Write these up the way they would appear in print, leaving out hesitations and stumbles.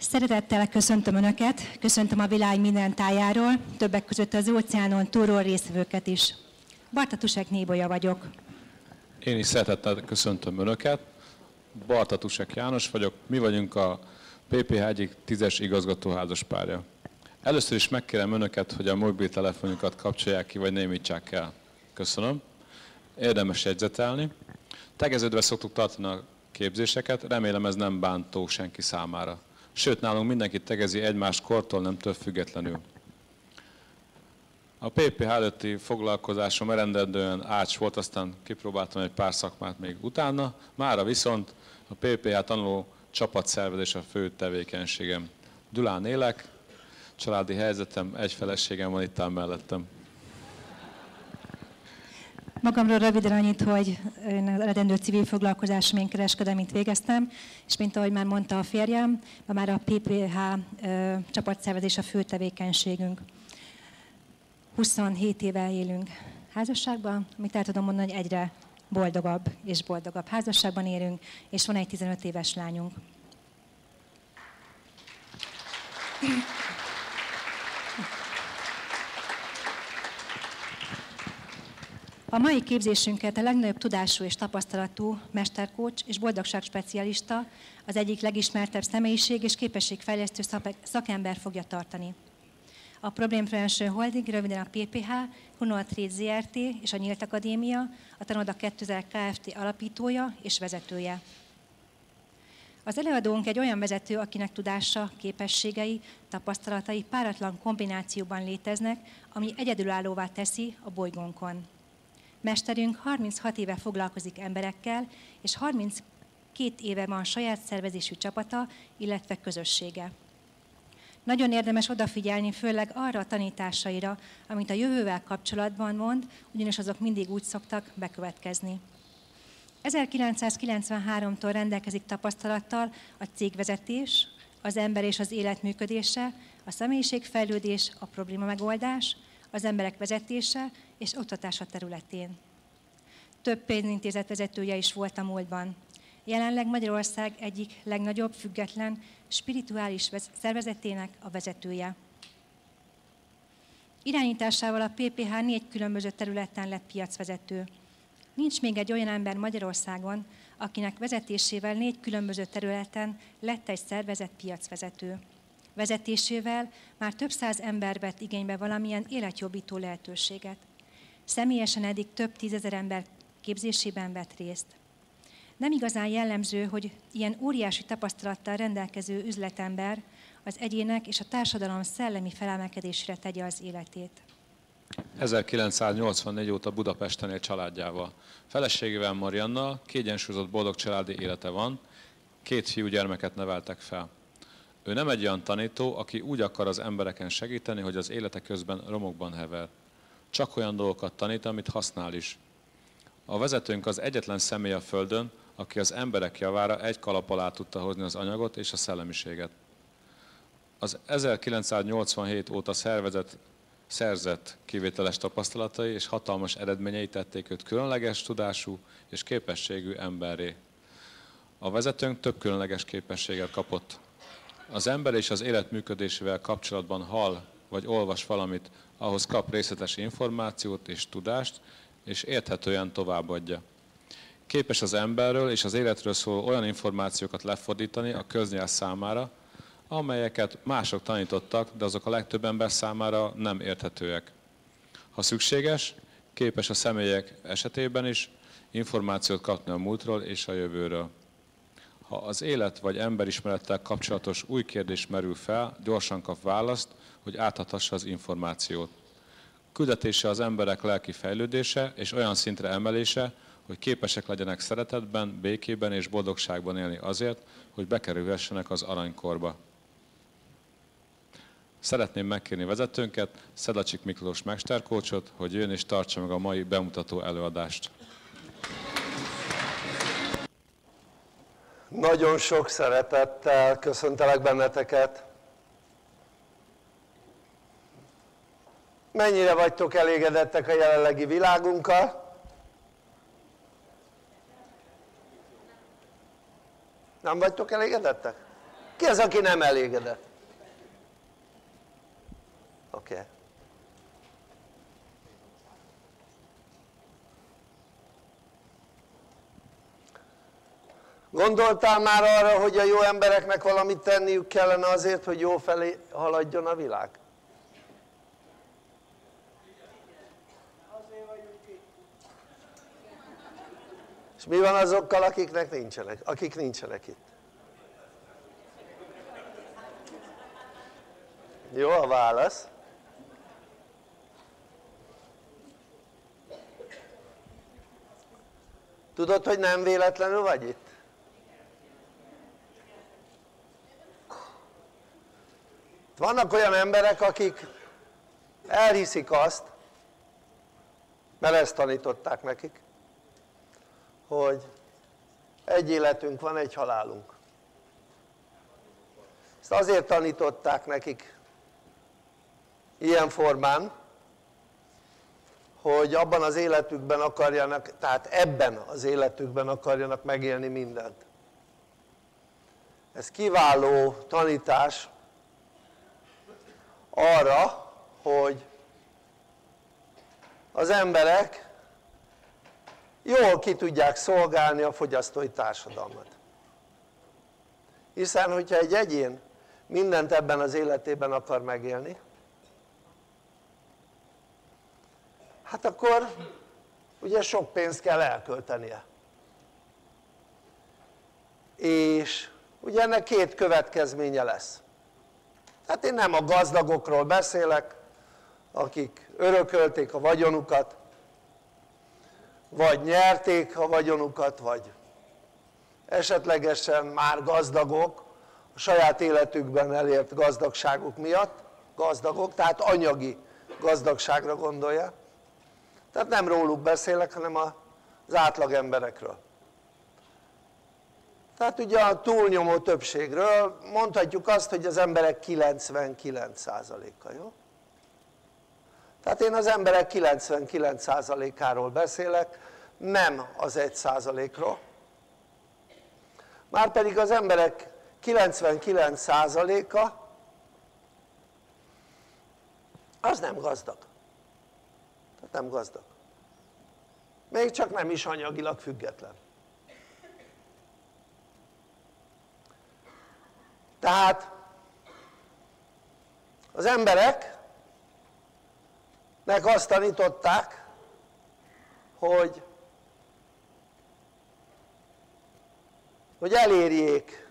Szeretettel köszöntöm Önöket, köszöntöm a világ minden tájáról, többek között az óceánon túlról résztvevőket is. Bartatusek Nébolya vagyok. Én is szeretettel köszöntöm Önöket. Bartatusek János vagyok, mi vagyunk a PPH egyik 10-es igazgatóházaspárja. Először is megkérem Önöket, hogy a mobiltelefonjukat kapcsolják ki, vagy némítsák el. Köszönöm. Érdemes jegyzetelni. Tegeződve szoktuk tartani a képzéseket, remélem ez nem bántó senki számára. Sőt, nálunk mindenki tegezi egymás kortól, nemtől függetlenül. A PPH előtti foglalkozásom eredendően ács volt, aztán kipróbáltam egy pár szakmát még utána. Mára viszont a PPH tanuló csapatszervezés a fő tevékenységem. Gyulán élek, családi helyzetem, egy feleségem van itt áll mellettem. Magamról röviden annyit, hogy én eredendő civil foglalkozásom, én kereskedelmit végeztem, és mint ahogy már mondta a férjem, már a PPH csapatszervezés a fő tevékenységünk. 27 éve élünk házasságban, amit el tudom mondani, hogy egyre boldogabb és boldogabb házasságban élünk, és van egy 15 éves lányunk. A mai képzésünket a legnagyobb tudású és tapasztalatú mesterkócs és boldogságspecialista, az egyik legismertebb személyiség és képességfejlesztő szakember fogja tartani. A Problem Prevention Holding, röviden a PPH, Hunol Trade ZRT és a Nyílt Akadémia, a Tanoda 2000 Kft. Alapítója és vezetője. Az előadónk egy olyan vezető, akinek tudása, képességei, tapasztalatai páratlan kombinációban léteznek, ami egyedülállóvá teszi a bolygónkon. Mesterünk 36 éve foglalkozik emberekkel, és 32 éve van saját szervezésű csapata, illetve közössége. Nagyon érdemes odafigyelni főleg arra a tanításaira, amit a jövővel kapcsolatban mond, ugyanis azok mindig úgy szoktak bekövetkezni. 1993-tól rendelkezik tapasztalattal a cégvezetés, az ember és az élet működése, a személyiségfejlődés, a probléma megoldás, az emberek vezetése és oktatása területén. Több pénzintézet vezetője is volt a múltban. Jelenleg Magyarország egyik legnagyobb, független, spirituális szervezetének a vezetője. Irányításával a PPH 4 különböző területen lett piacvezető. Nincs még egy olyan ember Magyarországon, akinek vezetésével 4 különböző területen lett egy szervezet piacvezető. Vezetésével már több száz ember vett igénybe valamilyen életjobbító lehetőséget. Személyesen eddig több tízezer ember képzésében vett részt. Nem igazán jellemző, hogy ilyen óriási tapasztalattal rendelkező üzletember az egyének és a társadalom szellemi felemelkedésére tegye az életét. 1984 óta Budapesten él családjával. Feleségével Mariannal kiegyensúlyozott boldog családi élete van, 2 fiúgyermeket neveltek fel. Ő nem egy olyan tanító, aki úgy akar az embereken segíteni, hogy az élete közben romokban hever. Csak olyan dolgokat tanít, amit használ is. A vezetőnk az egyetlen személy a Földön, aki az emberek javára egy kalap alá tudta hozni az anyagot és a szellemiséget. Az 1987 óta szerzett kivételes tapasztalatai és hatalmas eredményei tették őt különleges tudású és képességű emberré. A vezetőnk több különleges képességet kapott. Az ember és az élet működésével kapcsolatban hall vagy olvas valamit, ahhoz kap részletes információt és tudást, és érthetően továbbadja. Képes az emberről és az életről szóló olyan információkat lefordítani a köznyelv számára, amelyeket mások tanítottak, de azok a legtöbb ember számára nem érthetőek. Ha szükséges, képes a személyek esetében is információt kapni a múltról és a jövőről. Ha az élet vagy emberismerettel kapcsolatos új kérdés merül fel, gyorsan kap választ, hogy átadhassa az információt. Küldetése az emberek lelki fejlődése és olyan szintre emelése, hogy képesek legyenek szeretetben, békében és boldogságban élni azért, hogy bekerülhessenek az aranykorba. Szeretném megkérni vezetőnket, Szedlacsik Miklós mesterkócsot, hogy jön és tartsa meg a mai bemutató előadást. Nagyon sok szeretettel köszöntelek benneteket. Mennyire vagytok elégedettek a jelenlegi világunkkal? Nem vagytok elégedettek? Ki az, aki nem elégedett? Oké. Gondoltál már arra, hogy a jó embereknek valamit tenniük kellene azért, hogy jó felé haladjon a világ? És mi van azokkal, akik nincsenek itt? Jó a válasz. Tudod, hogy nem véletlenül vagy itt? Vannak olyan emberek, akik elhiszik azt, mert ezt tanították nekik, hogy egy életünk van, egy halálunk. Ezt azért tanították nekik ilyen formán, hogy abban az életükben akarjanak, tehát ebben az életükben akarjanak megélni mindent. Ez kiváló tanítás arra, hogy az emberek jól ki tudják szolgálni a fogyasztói társadalmat. Hiszen, hogyha egy egyén mindent ebben az életében akar megélni, hát akkor ugye sok pénzt kell elköltenie. És ugye ennek két következménye lesz. Tehát én nem a gazdagokról beszélek, akik örökölték a vagyonukat, vagy nyerték a vagyonukat, vagy esetlegesen már gazdagok, a saját életükben elért gazdagságuk miatt, gazdagok, tehát anyagi gazdagságra gondolja. Tehát nem róluk beszélek, hanem az átlag emberekről. Tehát ugye a túlnyomó többségről mondhatjuk azt, hogy az emberek 99%-a, jó? Tehát én az emberek 99%-áról beszélek, nem az 1%-ról. Márpedig az emberek 99%-a az nem gazdag. Tehát nem gazdag. Még csak nem is anyagilag független. Tehát az embereknek azt tanították, hogy elérjék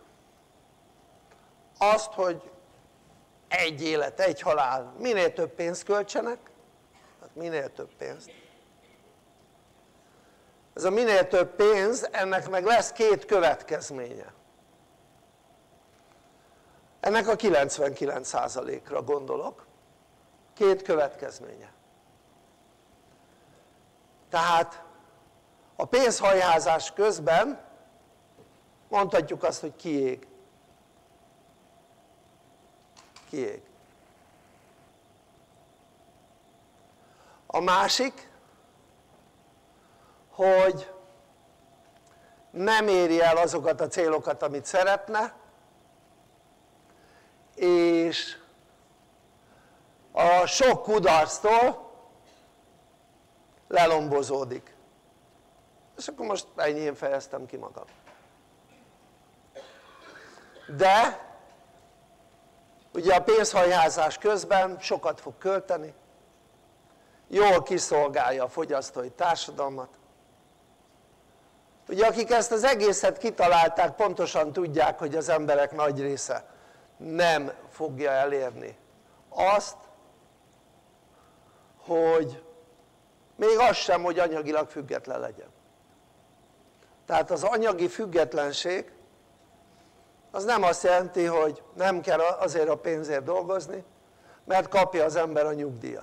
azt, hogy egy élet, egy halál, minél több pénzt költsenek, hát minél több pénzt. Ez a minél több pénz, ennek meg lesz két következménye. Ennek a 99%-ra gondolok, két következménye. Tehát a pénzhajházás közben mondhatjuk azt, hogy kiég. Kiég. A másik, hogy nem éri el azokat a célokat, amit szeretne, és a sok kudarctól lelombozódik. És akkor most ennyien fejeztem ki magam. De ugye a pénzhajházás közben sokat fog költeni, jól kiszolgálja a fogyasztói társadalmat. Ugye akik ezt az egészet kitalálták, pontosan tudják, hogy az emberek nagy része nem fogja elérni azt, hogy még az sem, hogy anyagilag független legyen. Tehát az anyagi függetlenség az nem azt jelenti, hogy nem kell azért a pénzért dolgozni, mert kapja az ember a nyugdíjat.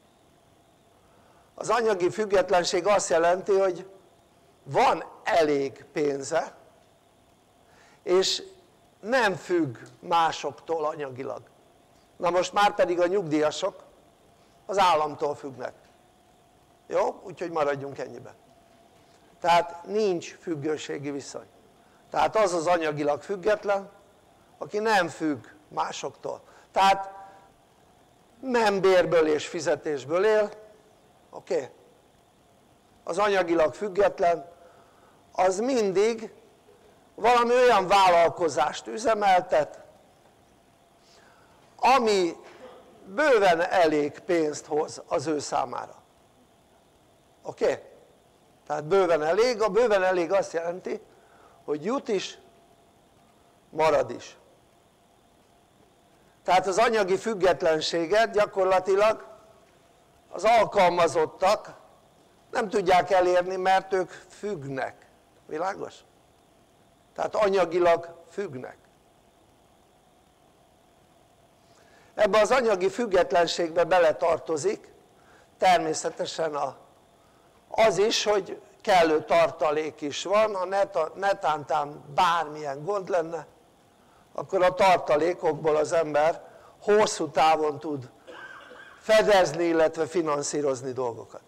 Az anyagi függetlenség azt jelenti, hogy van elég pénze, és nem függ másoktól anyagilag. Na most már pedig a nyugdíjasok az államtól függnek. Jó? Úgyhogy maradjunk ennyiben. Tehát nincs függőségi viszony. Tehát az az anyagilag független, aki nem függ másoktól. Tehát nem bérből és fizetésből él, oké? Az anyagilag független, az mindig valami olyan vállalkozást üzemeltet, ami bőven elég pénzt hoz az ő számára. Oké? Tehát bőven elég, a bőven elég azt jelenti, hogy jut is, marad is. Tehát az anyagi függetlenséget gyakorlatilag az alkalmazottak nem tudják elérni, mert ők függnek. Világos? Tehát anyagilag függnek. Ebbe az anyagi függetlenségbe beletartozik természetesen az is, hogy kellő tartalék is van, ha netántán bármilyen gond lenne, akkor a tartalékokból az ember hosszú távon tud fedezni, illetve finanszírozni dolgokat.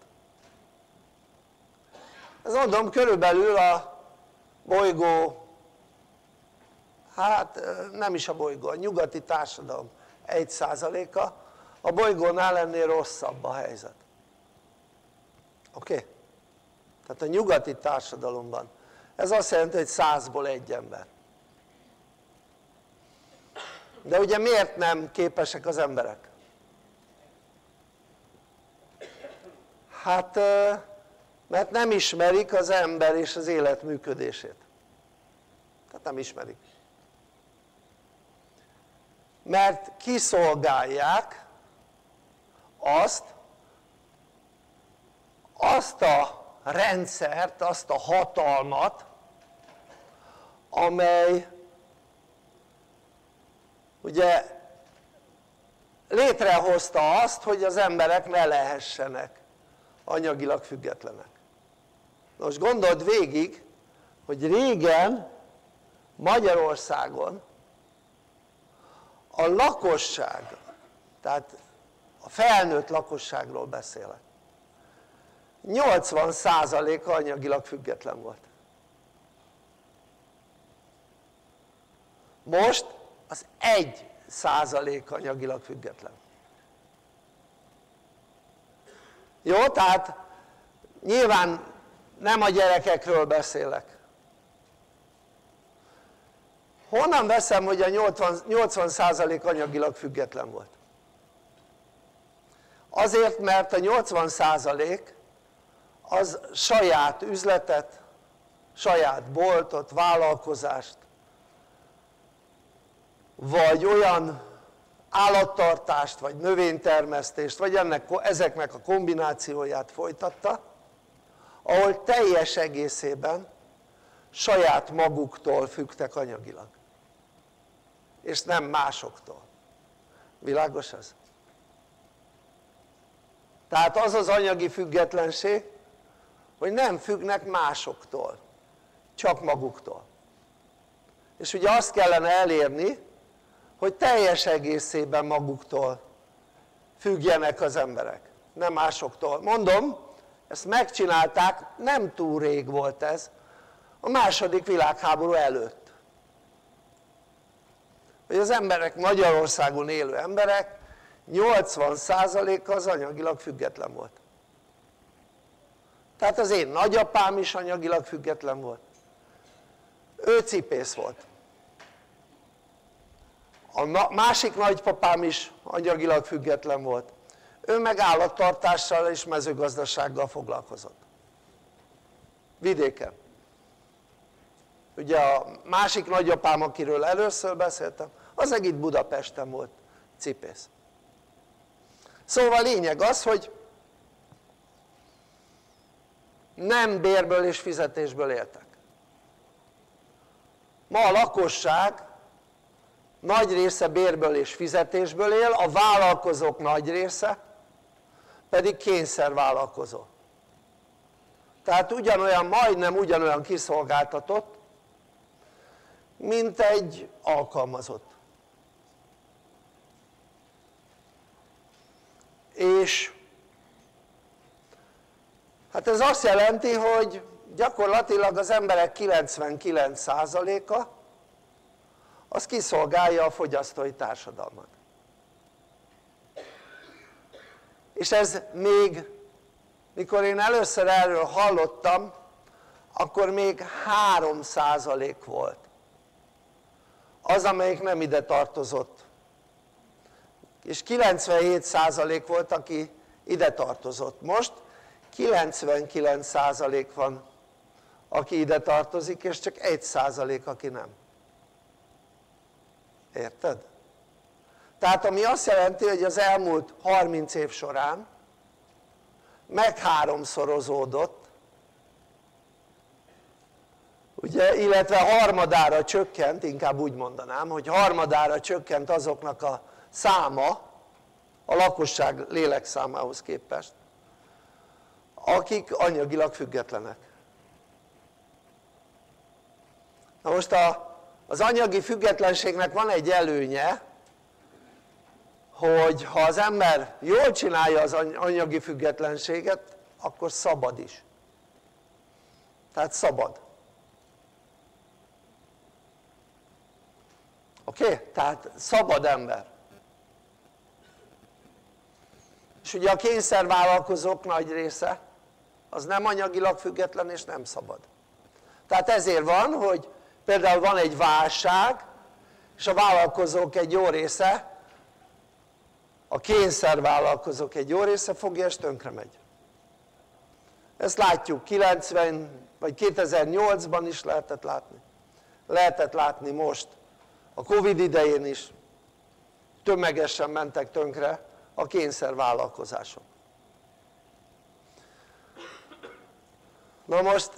Ez mondom, körülbelül a bolygó, hát nem is a bolygó, a nyugati társadalom 1%-a, a bolygónál ennél rosszabb a helyzet. Oké? Tehát a nyugati társadalomban ez azt jelenti, hogy 100-ból 1 ember. De ugye miért nem képesek az emberek? Hát mert nem ismerik az ember és az élet működését. Tehát nem ismerik. Mert kiszolgálják azt a rendszert, azt a hatalmat, amely ugye létrehozta azt, hogy az emberek ne lehessenek anyagilag függetlenek. Most gondold végig, hogy régen Magyarországon a lakosság, tehát a felnőtt lakosságról beszélek, 80%-a anyagilag független volt. Most az 1% anyagilag független. Jó, tehát nyilván nem a gyerekekről beszélek. Honnan veszem, hogy a 80% anyagilag független volt? Azért, mert a 80% az saját üzletet, saját boltot, vállalkozást, vagy olyan állattartást, vagy növénytermesztést, vagy ezeknek a kombinációját folytatta, ahol teljes egészében saját maguktól függtek anyagilag, és nem másoktól. Világos ez? Tehát az az anyagi függetlenség, hogy nem függnek másoktól, csak maguktól. És ugye azt kellene elérni, hogy teljes egészében maguktól függjenek az emberek, nem másoktól. Mondom, ezt megcsinálták, nem túl rég volt ez, a II. Világháború előtt. Hogy az emberek, Magyarországon élő emberek 80%-a az anyagilag független volt. Tehát az én nagyapám is anyagilag független volt. Ő cipész volt. A másik nagypapám is anyagilag független volt. Ő meg állattartással és mezőgazdasággal foglalkozott. Vidéken. Ugye a másik nagyapám, akiről először beszéltem, az meg itt Budapesten volt cipész. Szóval a lényeg az, hogy nem bérből és fizetésből éltek. Ma a lakosság nagy része bérből és fizetésből él, a vállalkozók nagy része pedig kényszervállalkozó. Tehát ugyanolyan, majdnem ugyanolyan kiszolgáltatott, mint egy alkalmazott. És hát ez azt jelenti, hogy gyakorlatilag az emberek 99%-a az kiszolgálja a fogyasztói társadalmat. És ez még, mikor én először erről hallottam, akkor még 3% volt az, amelyik nem ide tartozott. És 97% volt, aki ide tartozott. Most 99% van, aki ide tartozik, és csak 1%, aki nem. Érted? Tehát ami azt jelenti, hogy az elmúlt 30 év során meg 3-szorozódott, ugye, illetve harmadára csökkent, inkább úgy mondanám, hogy harmadára csökkent azoknak a száma a lakosság lélekszámához képest, akik anyagilag függetlenek. Na most az anyagi függetlenségnek van egy előnye, hogy ha az ember jól csinálja az anyagi függetlenséget, akkor szabad is. Tehát szabad. Oké? Tehát szabad ember. És ugye a kényszervállalkozók nagy része az nem anyagilag független és nem szabad. Tehát ezért van, hogy például van egy válság, és a vállalkozók egy jó része, a kényszervállalkozók egy jó része fogja és tönkre megy. Ezt látjuk 90 vagy 2008-ban is lehetett látni. Lehetett látni most, a Covid idején is tömegesen mentek tönkre a kényszervállalkozások. Na most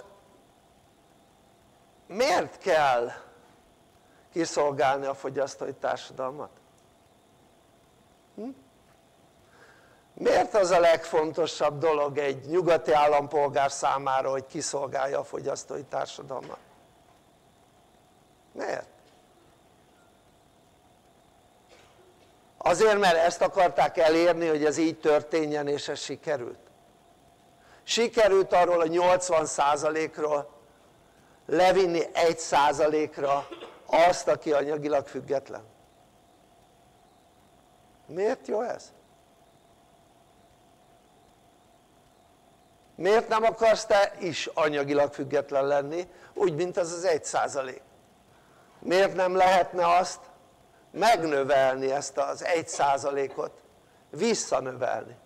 miért kell kiszolgálni a fogyasztói társadalmat? Miért az a legfontosabb dolog egy nyugati állampolgár számára, hogy kiszolgálja a fogyasztói társadalmat? Miért? Azért, mert ezt akarták elérni, hogy ez így történjen, és ez sikerült. Sikerült arról a 80%-ról levinni 1%-ra azt, aki anyagilag független. Miért jó ez? Miért nem akarsz te is anyagilag független lenni, úgy, mint az 1%? Miért nem lehetne azt megnövelni, ezt az 1%-ot, visszanövelni?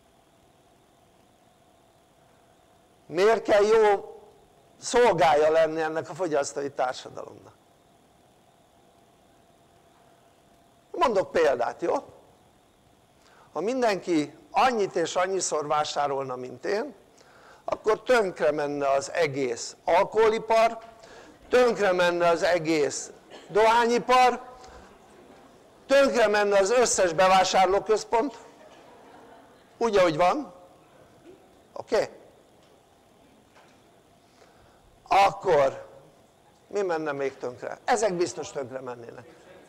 Miért kell jó szolgálja lenni ennek a fogyasztói társadalomnak? Mondok példát, jó? Ha mindenki annyit és annyiszor vásárolna, mint én, akkor tönkre menne az egész alkoholipar, tönkre menne az egész dohányipar, tönkre menne az összes bevásárlóközpont, úgy, ahogy van, oké? Akkor mi menne még tönkre? Ezek biztos tönkre mennének.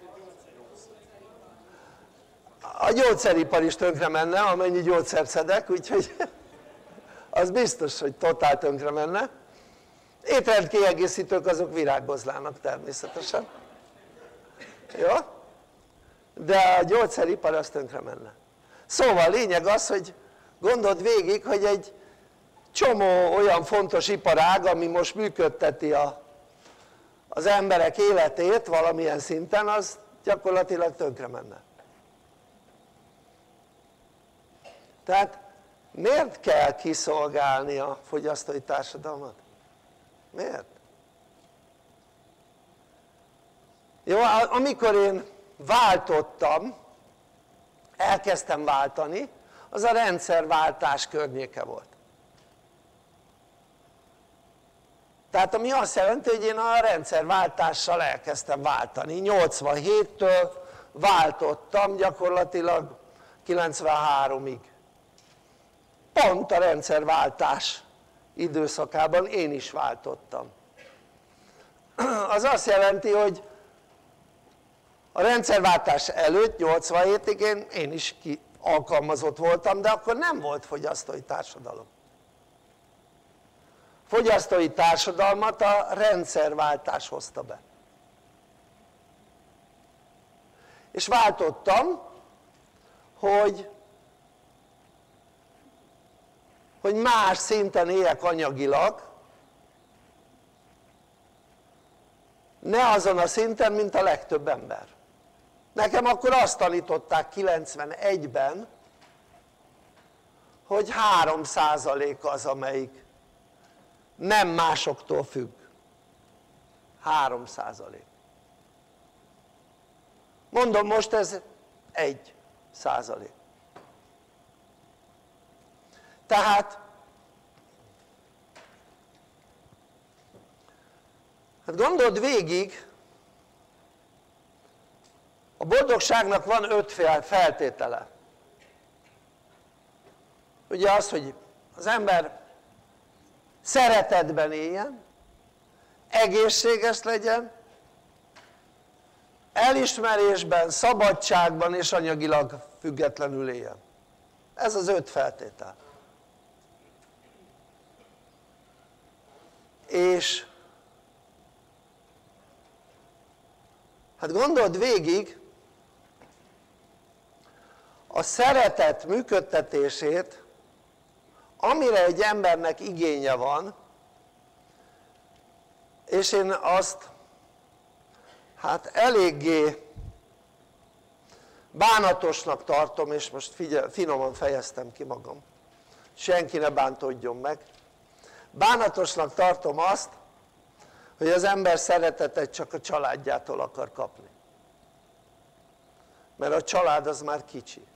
A gyógyszeripar is tönkre menne, amennyi gyógyszert szedek, úgyhogy az biztos, hogy totál tönkre menne. Étrendkiegészítők azok virágozlának természetesen. Jó? De a gyógyszeripar az tönkre menne. Szóval a lényeg az, hogy gondold végig, hogy egy csomó olyan fontos iparág, ami most működteti az emberek életét valamilyen szinten, az gyakorlatilag tönkre menne. Tehát miért kell kiszolgálni a fogyasztói társadalmat? Miért? Jó, amikor én váltottam, elkezdtem váltani, az a rendszerváltás környéke volt. Tehát ami azt jelenti, hogy én a rendszerváltással elkezdtem váltani. 87-től váltottam gyakorlatilag 93-ig. Pont a rendszerváltás időszakában én is váltottam. Az azt jelenti, hogy a rendszerváltás előtt, 87-ig én is alkalmazott voltam, de akkor nem volt fogyasztói társadalom. Fogyasztói társadalmat a rendszerváltás hozta be. és váltottam, hogy más szinten éljek anyagilag, ne azon a szinten, mint a legtöbb ember. Nekem akkor azt tanították 91-ben, hogy 3% az, amelyik nem másoktól függ. 3%. Mondom, most ez 1%. Tehát hát gondold végig, a boldogságnak van 5 feltétele. Ugye az, hogy az ember szeretetben éljen, egészséges legyen, elismerésben, szabadságban és anyagilag függetlenül éljen. Ez az 5 feltétel. És hát gondold végig, a szeretet működtetését, amire egy embernek igénye van, és én azt hát eléggé bánatosnak tartom, és most finoman fejeztem ki magam, senki ne bántódjon meg, bánatosnak tartom azt, hogy az ember szeretetet csak a családjától akar kapni, mert a család az már kicsi,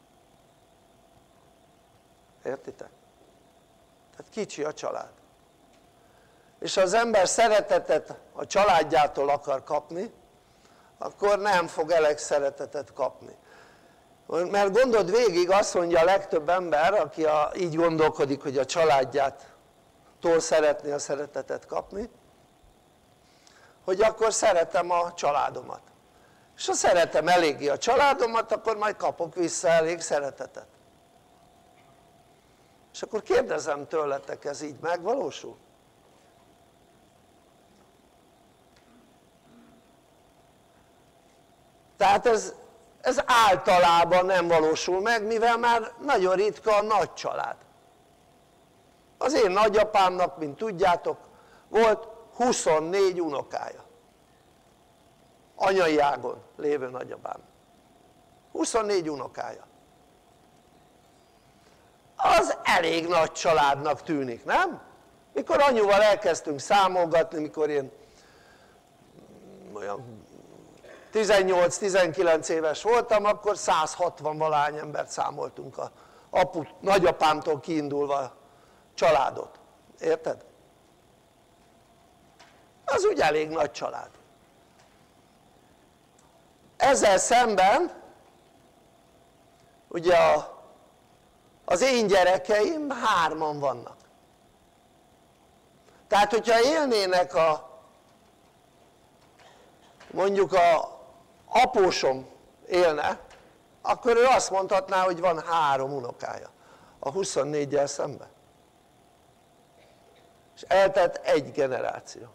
értitek? Tehát kicsi a család, és ha az ember szeretetet a családjától akar kapni, akkor nem fog elég szeretetet kapni. Mert gondold végig, azt mondja a legtöbb ember, aki így gondolkodik, hogy a családjától szeretné a szeretetet kapni, hogy akkor szeretem a családomat. És ha szeretem eléggé a családomat, akkor majd kapok vissza elég szeretetet. És akkor kérdezem tőletek, ez így megvalósul? Tehát ez általában nem valósul meg, mivel már nagyon ritka a nagy család. Az én nagyapámnak, mint tudjátok, volt 24 unokája. Anyai ágon lévő nagyapám. 24 unokája. Az elég nagy családnak tűnik, nem? Mikor anyuval elkezdtünk számolgatni, mikor én olyan 18-19 éves voltam, akkor 160-valány embert számoltunk a nagyapámtól kiindulva a családot. Érted? Az úgy elég nagy család. Ezzel szemben ugye az én gyerekeim 3-an vannak. Tehát hogyha élnének mondjuk a apósom élne, akkor ő azt mondhatná, hogy van 3 unokája a 24-jel szemben. És eltelt 1 generáció.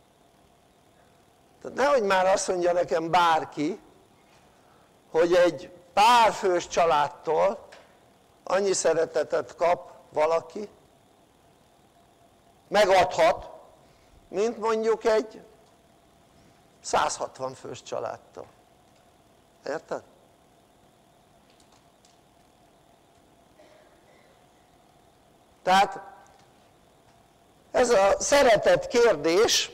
Tehát nehogy már azt mondja nekem bárki, hogy egy párfős családtól annyi szeretetet kap valaki, megadhat, mint mondjuk egy 160 fős családtól. Érted? Tehát ez a szeretet kérdés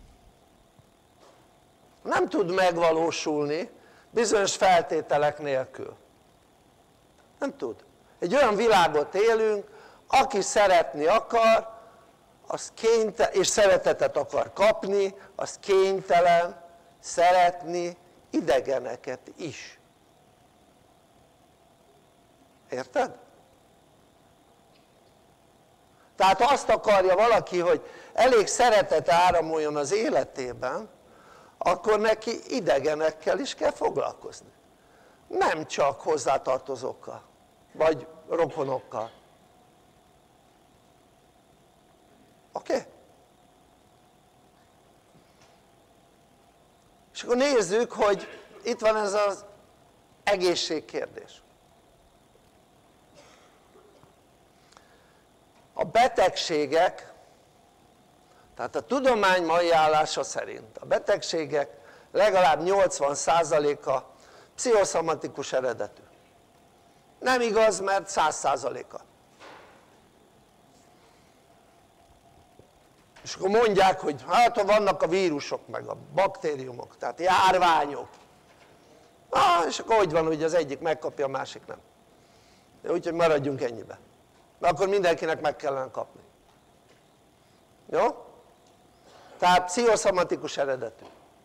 nem tud megvalósulni bizonyos feltételek nélkül. Nem tud. Egy olyan világot élünk, aki szeretni akar, az kénytelen, és szeretetet akar kapni, az kénytelen szeretni idegeneket is. Érted? Tehát azt akarja valaki, hogy elég szeretet áramoljon az életében, akkor neki idegenekkel is kell foglalkozni. Nem csak hozzátartozókkal, vagy rokonokkal. Oké? És akkor nézzük, hogy itt van ez az egészségkérdés. A betegségek, tehát a tudomány mai állása szerint a betegségek legalább 80%-a pszichoszomatikus eredetű. Nem igaz, mert 100%-a. És akkor mondják, hogy hát vannak a vírusok, meg a baktériumok, tehát járványok. És akkor hogy van, hogy az egyik megkapja, a másik nem. Úgyhogy maradjunk ennyibe. Mert akkor mindenkinek meg kellene kapni. Jó? Tehát pszichoszomatikus eredetű.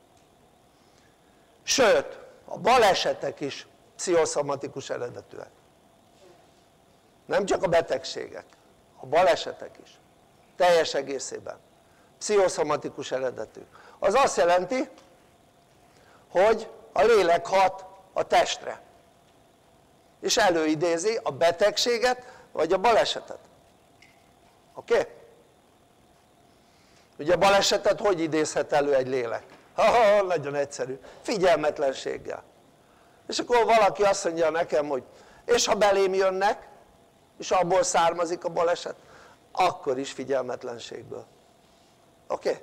Sőt, a balesetek is pszichoszomatikus eredetűek. Nem csak a betegségek, a balesetek is. Teljes egészében. Pszichoszomatikus eredetű. Az azt jelenti, hogy a lélek hat a testre. És előidézi a betegséget, vagy a balesetet. Oké? Ugye a balesetet hogy idézhet elő egy lélek? Nagyon egyszerű. Figyelmetlenséggel. És akkor valaki azt mondja nekem, hogy és ha belém jönnek, és abból származik a baleset, akkor is figyelmetlenségből. Oké?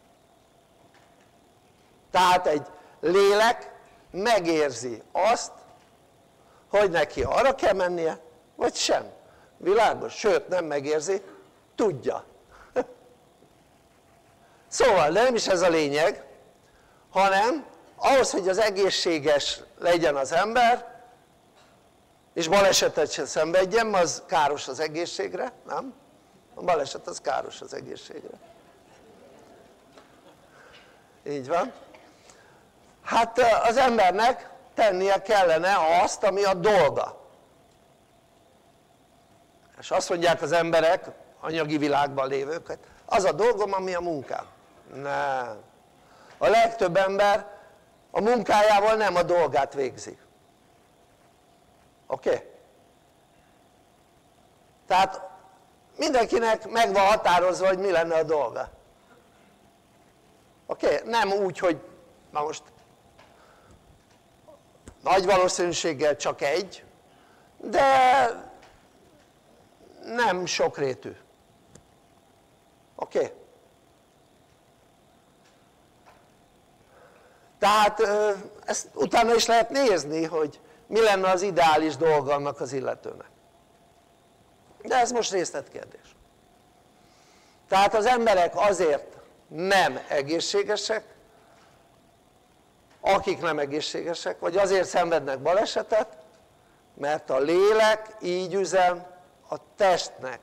Tehát egy lélek megérzi azt, hogy neki arra kell mennie, vagy sem. Világos? Sőt, nem megérzi, tudja. Szóval, de nem is ez a lényeg, hanem ahhoz, hogy az egészséges legyen az ember, és balesetet se szenvedjen, az káros az egészségre, nem? A baleset az káros az egészségre. Így van. Hát az embernek tennie kellene azt, ami a dolga. És azt mondják az emberek, anyagi világban lévőket, az a dolgom, ami a munkám. Nem. A legtöbb ember a munkájával nem a dolgát végzi. Oké? Tehát mindenkinek meg van határozva, hogy mi lenne a dolga. Oké? Nem úgy, hogy na most nagy valószínűséggel csak egy, de nem sokrétű. Oké? Tehát ezt utána is lehet nézni, hogy mi lenne az ideális dolga annak az illetőnek. De ez most részletkérdés. Tehát az emberek azért nem egészségesek, akik nem egészségesek, vagy azért szenvednek balesetet, mert a lélek így üzen a testnek.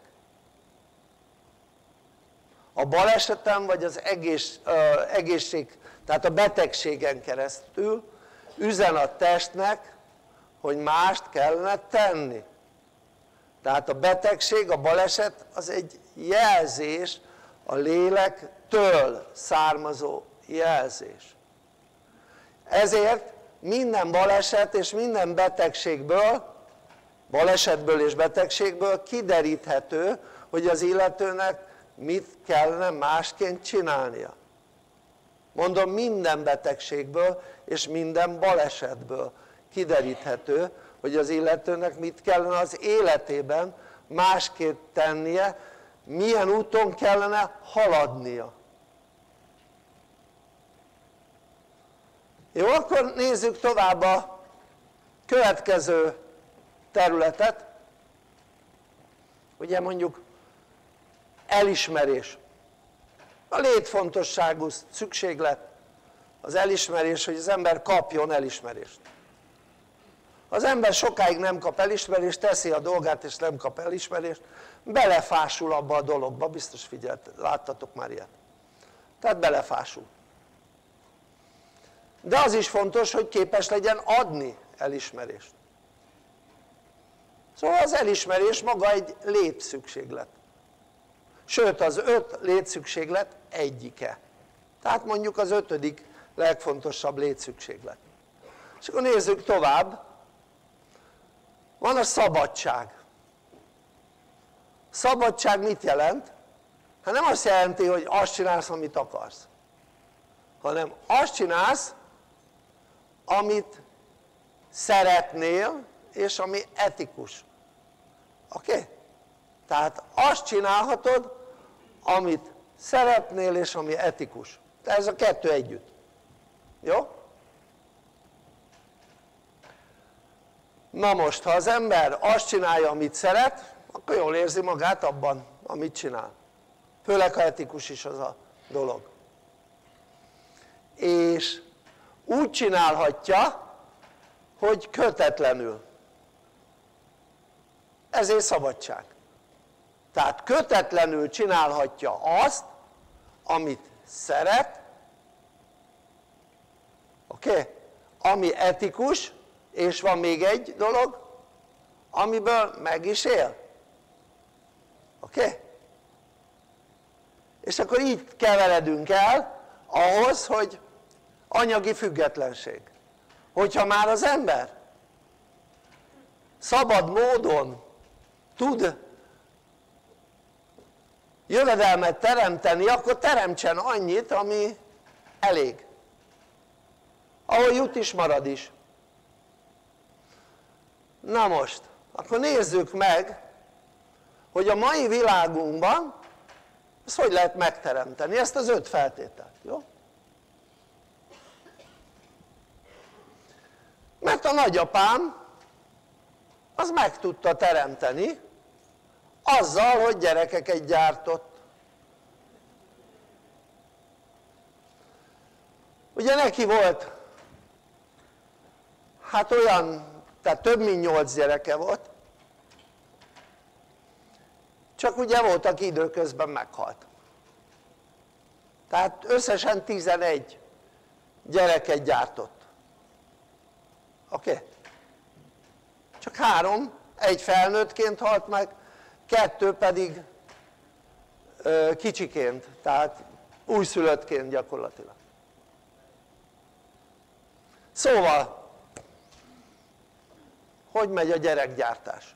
A baleseten vagy az egészség, tehát a betegségen keresztül üzen a testnek, hogy mást kellene tenni. Tehát a betegség, a baleset az egy jelzés, a lélektől származó jelzés. Ezért minden baleset és minden betegségből, balesetből és betegségből kideríthető, hogy az illetőnek mit kellene másként csinálnia. Mondom, minden betegségből és minden balesetből kideríthető, hogy az illetőnek mit kellene az életében másképp tennie, milyen úton kellene haladnia. Jó, akkor nézzük tovább a következő területet. Ugye mondjuk elismerés. A létfontosságú szükséglet az elismerés, hogy az ember kapjon elismerést. Az ember sokáig nem kap elismerést, teszi a dolgát és nem kap elismerést, belefásul abba a dologba, biztos láttatok már ilyet. Tehát belefásul. De az is fontos, hogy képes legyen adni elismerést. Szóval az elismerés maga egy létszükséglet. Sőt, az 5 létszükséglet egyike. Tehát mondjuk az 5. legfontosabb létszükséglet. És akkor nézzük tovább. Van a szabadság. Szabadság mit jelent? Hát nem azt jelenti, hogy azt csinálsz, amit akarsz, hanem azt csinálsz, amit szeretnél, és ami etikus. Oké? Tehát azt csinálhatod, amit szeretnél, és ami etikus. Tehát ez a kettő együtt. Jó? Na most, ha az ember azt csinálja, amit szeret, akkor jól érzi magát abban, amit csinál. Főleg, ha etikus is az a dolog. És úgy csinálhatja, hogy kötetlenül. Ezért szabadság. Tehát kötetlenül csinálhatja azt, amit szeret, oké? Ami etikus, és van még egy dolog, amiből meg is él. Oké? És akkor így keveredünk el ahhoz, hogy anyagi függetlenség. Hogyha már az ember szabad módon tud jövedelmet teremteni, akkor teremtsen annyit, ami elég. Ahol jut is, marad is. Na most, akkor nézzük meg, hogy a mai világunkban ezt hogy lehet megteremteni, ezt az 5 feltételt, jó? Mert a nagyapám az meg tudta teremteni azzal, hogy gyerekeket gyártott. Ugye neki volt hát olyan, tehát több mint 8 gyereke volt, csak ugye volt, aki időközben meghalt. Tehát összesen 11 gyereket gyártott. Oké? Csak 3, egy felnőttként halt meg, 2 pedig kicsiként, tehát újszülöttként gyakorlatilag. Szóval, hogy megy a gyerekgyártás?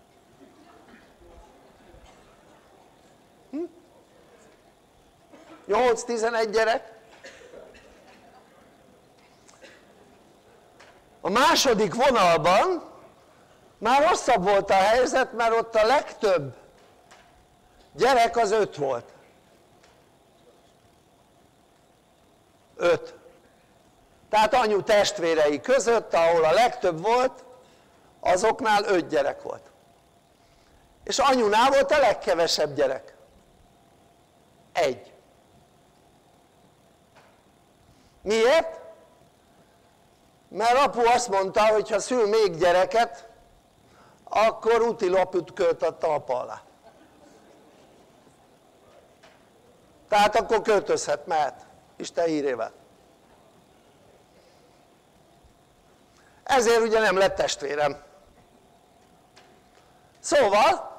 8-11 gyerek? A második vonalban már rosszabb volt a helyzet, mert ott a legtöbb gyerek az 5 volt. 5. Tehát anyu testvérei között, ahol a legtöbb volt, azoknál 5 gyerek volt. És anyunál volt a legkevesebb gyerek. 1. Miért? Mert apu azt mondta, hogy ha szül még gyereket, akkor útilaput költ a talpa alá. Tehát akkor költözhet, mehet, Isten hírével. Ezért ugye nem lett testvérem. Szóval,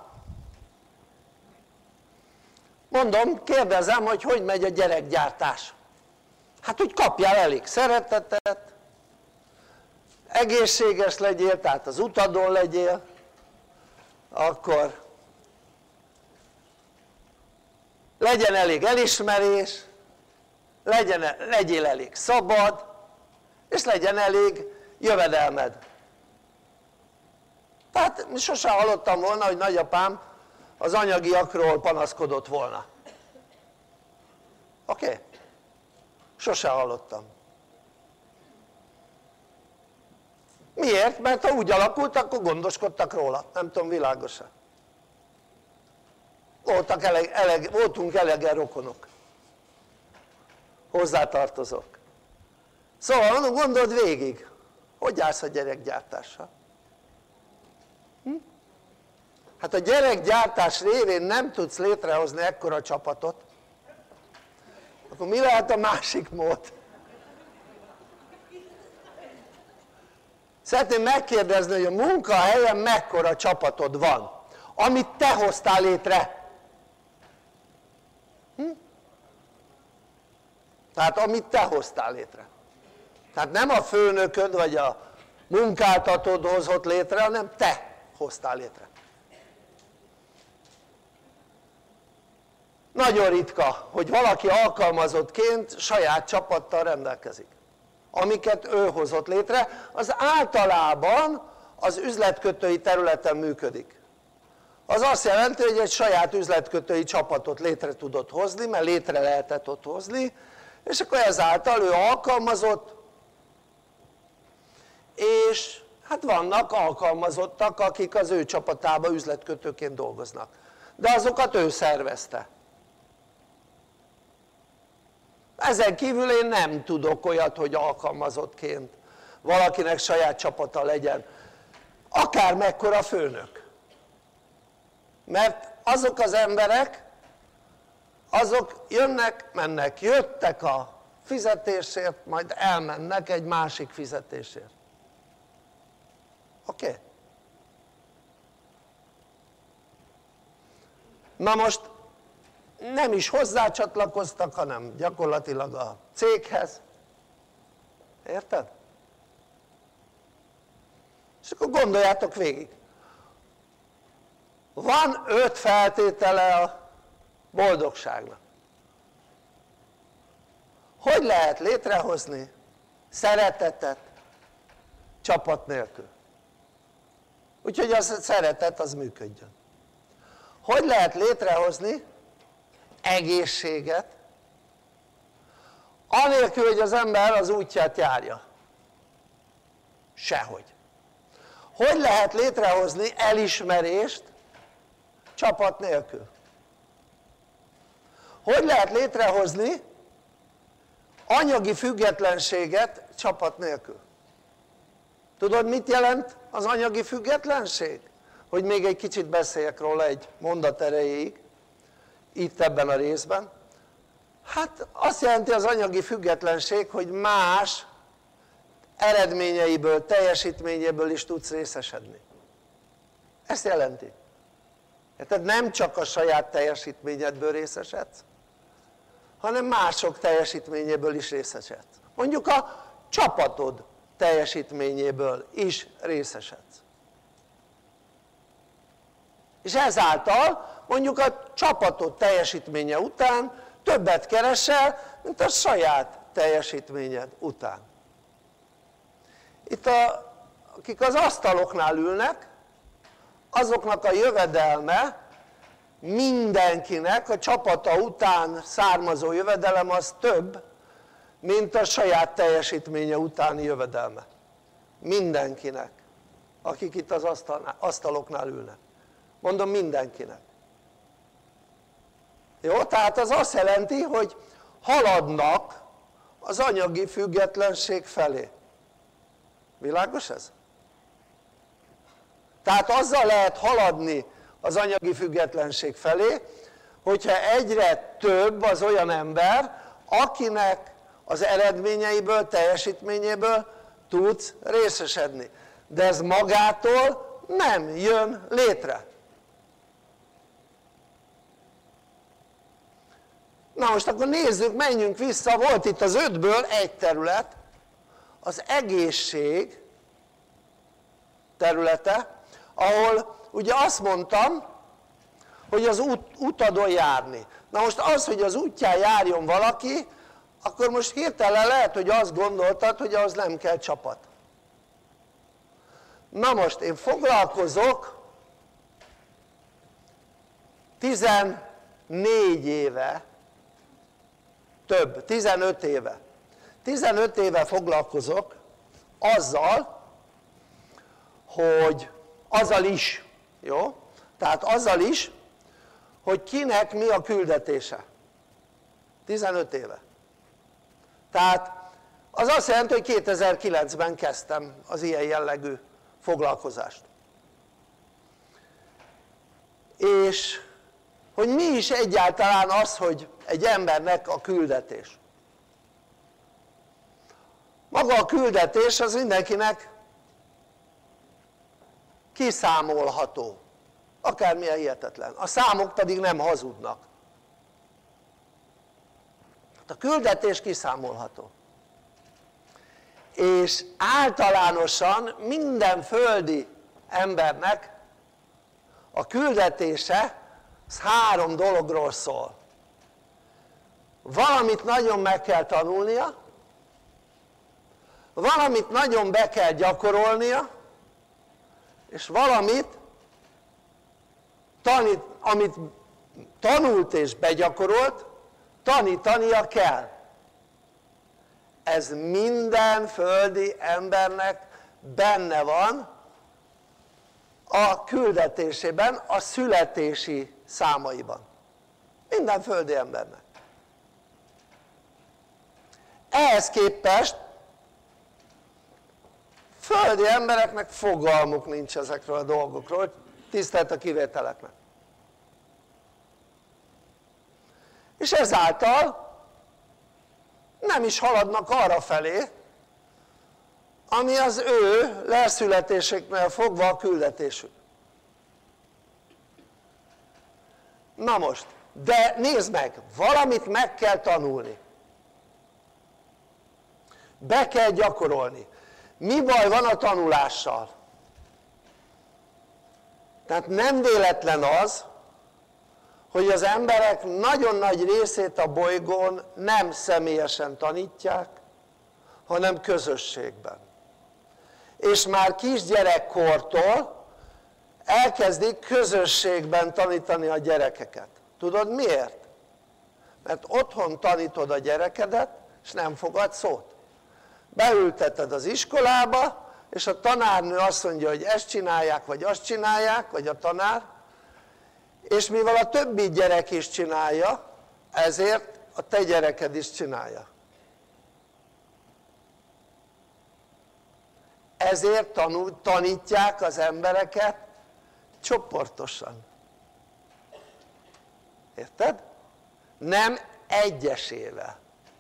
mondom, kérdezem, hogy hogy megy a gyerekgyártás. Hát, hogy kapjál elég szeretetet, egészséges legyél, tehát az utadon legyél, akkor legyen elég elismerés, legyél elég szabad, és legyen elég jövedelmed. Tehát sosem hallottam volna, hogy nagyapám az anyagiakról panaszkodott volna. Oké? Sosem hallottam. Miért? Mert ha úgy alakult, akkor gondoskodtak róla. Nem tudom, világos-e? Voltunk elegen rokonok. Hozzátartozók. Szóval gondold végig, hogy állsz a gyerekgyártással? Hát a gyerekgyártás révén nem tudsz létrehozni ekkora csapatot, akkor mi lehet a másik mód? Szeretném megkérdezni, hogy a munkahelyen mekkora csapatod van, amit te hoztál létre. Tehát amit te hoztál létre. Tehát nem a főnököd vagy a munkáltatód hozott létre, hanem te hoztál létre. Nagyon ritka, hogy valaki alkalmazottként saját csapattal rendelkezik. amiket ő hozott létre, az általában az üzletkötői területen működik. Az azt jelenti, hogy egy saját üzletkötői csapatot létre tudott hozni, mert létre lehetett ott hozni, és akkor ezáltal ő alkalmazott, és hát vannak alkalmazottak, akik az ő csapatában üzletkötőként dolgoznak. De azokat ő szervezte. Ezen kívül én nem tudok olyat, hogy alkalmazottként valakinek saját csapata legyen. Akár mekkora főnök. Mert azok az emberek, azok jönnek, mennek, jöttek a fizetésért, majd elmennek egy másik fizetésért. Oké? Okay? Na most nem is hozzácsatlakoztak, hanem gyakorlatilag a céghez. Érted? És akkor gondoljátok végig. Van 5 feltétele a boldogságnak. Hogy lehet létrehozni szeretetet csapat nélkül? Úgyhogy a szeretet az működjön. Hogy lehet létrehozni egészséget, anélkül, hogy az ember az útját járja? Sehogy. Hogy lehet létrehozni elismerést csapat nélkül? Hogy lehet létrehozni anyagi függetlenséget csapat nélkül? Tudod, mit jelent az anyagi függetlenség? Hogy még egy kicsit beszéljek róla egy mondat erejéig, itt ebben a részben. Hát azt jelenti az anyagi függetlenség, hogy más eredményeiből, teljesítményéből is tudsz részesedni. Ezt jelenti. Tehát nem csak a saját teljesítményedből részesedsz, hanem mások teljesítményéből is részesedsz. Mondjuk a csapatod teljesítményéből is részesedsz. És ezáltal mondjuk a csapatod teljesítménye után többet keresel, mint a saját teljesítményed után. Itt akik az asztaloknál ülnek, azoknak a jövedelme mindenkinek, a csapata után származó jövedelem az több, mint a saját teljesítménye utáni jövedelme. Mindenkinek, akik itt az asztaloknál ülnek. Mondom, mindenkinek. Jó? Tehát az azt jelenti, hogy haladnak az anyagi függetlenség felé. Világos ez? Tehát azzal lehet haladni az anyagi függetlenség felé, hogyha egyre több az olyan ember, akinek az eredményeiből, teljesítményéből tudsz részesedni. De ez magától nem jön létre. Na most akkor nézzük, menjünk vissza, volt itt az 5-ből egy terület, az egészség területe, ahol ugye azt mondtam, hogy az utadon járni. Na most az, hogy az útján járjon valaki, akkor most hirtelen lehet, hogy azt gondoltad, hogy ahhoz nem kell csapat. Na most én foglalkozok 14 éve, több, 15 éve. 15 éve foglalkozok azzal, hogy azzal is, jó? Tehát azzal is, hogy kinek mi a küldetése. 15 éve. Tehát az azt jelenti, hogy 2009-ben kezdtem az ilyen jellegű foglalkozást. És hogy mi is egyáltalán az, hogy egy embernek a küldetés. Maga a küldetés az mindenkinek kiszámolható. Akármilyen hihetetlen. A számok pedig nem hazudnak. A küldetés kiszámolható. És általánosan minden földi embernek a küldetése az 3 dologról szól. Valamit nagyon meg kell tanulnia, valamit nagyon be kell gyakorolnia, és valamit, amit tanult és begyakorolt, tanítania kell. Ez minden földi embernek benne van a küldetésében, a születési számaiban. Minden földi embernek. Ehhez képest földi embereknek fogalmuk nincs ezekről a dolgokról, tisztelt a kivételeknek. És ezáltal nem is haladnak arra felé, ami az ő leszületéseknél fogva a küldetésük. Na most, de nézd meg, valamit meg kell tanulni. Be kell gyakorolni. Mi baj van a tanulással? Tehát nem véletlen az, hogy az emberek nagyon nagy részét a bolygón nem személyesen tanítják, hanem közösségben. És már kisgyerekkortól elkezdik közösségben tanítani a gyerekeket. Tudod miért? Mert otthon tanítod a gyerekedet, és nem fogad szót. Beülteted az iskolába, és a tanárnő azt mondja, hogy ezt csinálják, vagy azt csinálják, vagy a tanár, és mivel a többi gyerek is csinálja, ezért a te gyereked is csinálja. Ezért tanítják az embereket csoportosan. Érted? Nem egyesével.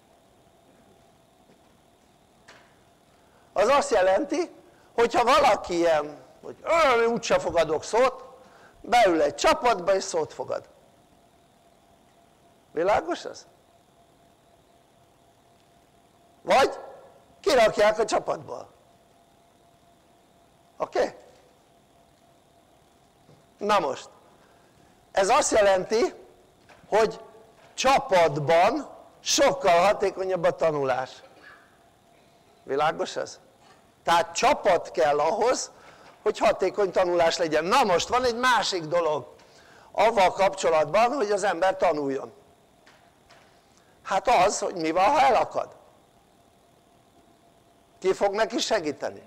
Az azt jelenti, hogyha valaki ilyen, hogy úgyse fogadok szót, beül egy csapatba és szót fogad. Világos ez? Vagy kirakják a csapatból. Oké? Na most, ez azt jelenti, hogy csapatban sokkal hatékonyabb a tanulás. Világos ez? Tehát csapat kell ahhoz, hogy hatékony tanulás legyen. Na most van egy másik dolog avval kapcsolatban, hogy az ember tanuljon. Hát az, hogy mi van, ha elakad. Ki fog neki segíteni?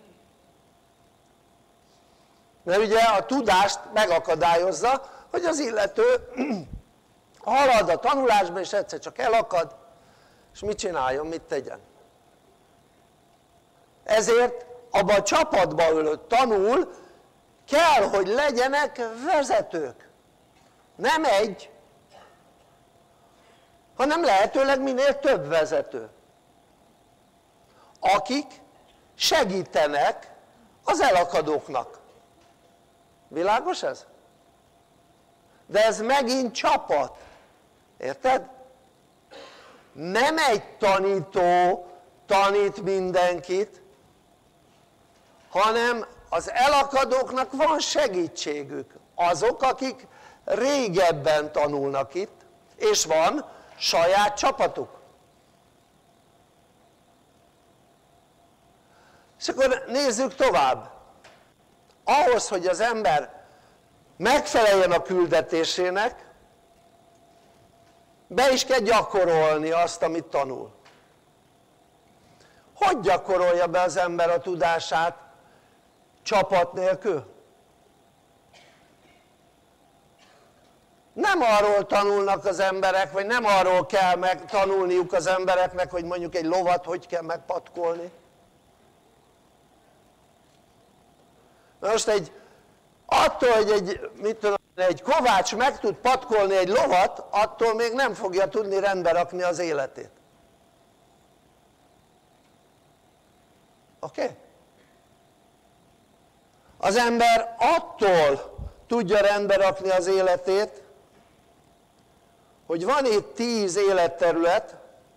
Mert ugye a tudást megakadályozza, hogy az illető halad a tanulásba, és egyszer csak elakad, és mit csináljon, mit tegyen. Ezért abban a csapatban ülő tanul, kell, hogy legyenek vezetők. Nem egy, hanem lehetőleg minél több vezető, akik segítenek az elakadóknak. Világos ez? De ez megint csapat. Érted? Nem egy tanító tanít mindenkit, hanem az elakadóknak van segítségük. Azok, akik régebben tanulnak itt, és van saját csapatuk. És akkor nézzük tovább. Ahhoz, hogy az ember megfeleljen a küldetésének, be is kell gyakorolni azt, amit tanul. Hogy gyakorolja be az ember a tudását csapat nélkül? Nem arról tanulnak az emberek, vagy nem arról kell megtanulniuk az embereknek, hogy mondjuk egy lovat hogy kell megpatkolni. Most attól, hogy egy kovács meg tud patkolni egy lovat, attól még nem fogja tudni rendbe rakni az életét. Oké? Az ember attól tudja rendbe rakni az életét, hogy van itt 10 életterület,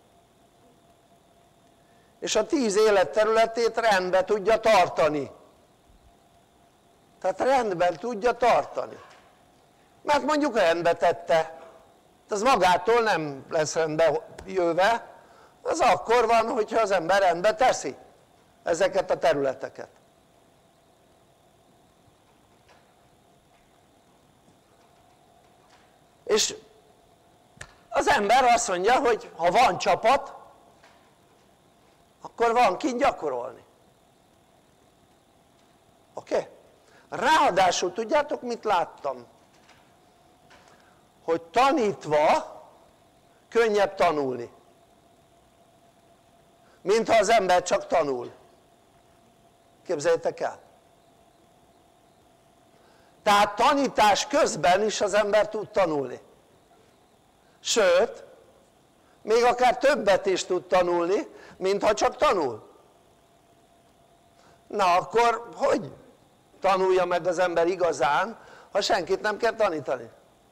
és a 10 életterületét rendbe tudja tartani. Tehát rendben tudja tartani. Mert mondjuk rendbe tette. Az magától nem lesz rendbe jöve, az akkor van, hogyha az ember rendbe teszi. ezeket a területeket. És az ember azt mondja, hogy ha van csapat, akkor van kint gyakorolni. Oké? Ráadásul tudjátok, mit láttam? Hogy tanítva könnyebb tanulni, mintha az ember csak tanul. Képzeljétek el! Tehát tanítás közben is az ember tud tanulni. Sőt, még akár többet is tud tanulni, mintha csak tanul. Na akkor hogy tanulja meg az ember igazán, ha senkit nem kell tanítani?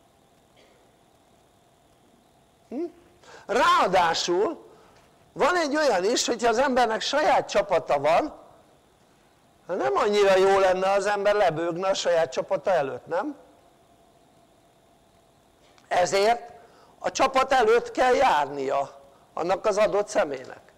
Ráadásul van egy olyan is, hogyha az embernek saját csapata van, nem annyira jó lenne, az ember lebőgne a saját csapata előtt, nem? Ezért a csapat előtt kell járnia annak az adott személynek.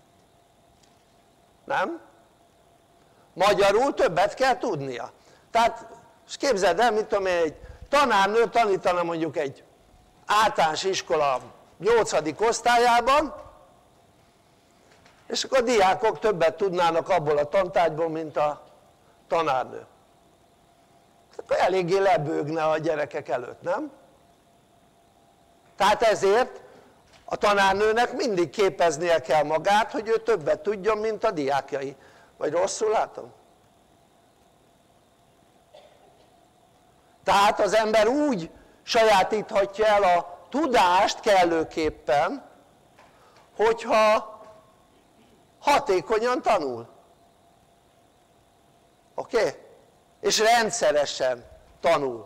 Nem? Magyarul többet kell tudnia. Tehát, és képzeld el, mit tudom én, egy tanárnő tanítana mondjuk egy általános iskola 8. osztályában, és akkor a diákok többet tudnának abból a tantárgyból, mint a tanárnő. Akkor eléggé lebőgne a gyerekek előtt, nem? Tehát ezért a tanárnőnek mindig képeznie kell magát, hogy ő többet tudjon, mint a diákjai. Vagy rosszul látom? Tehát az ember úgy sajátíthatja el a tudást kellőképpen, hogyha hatékonyan tanul. Oké? És rendszeresen tanul.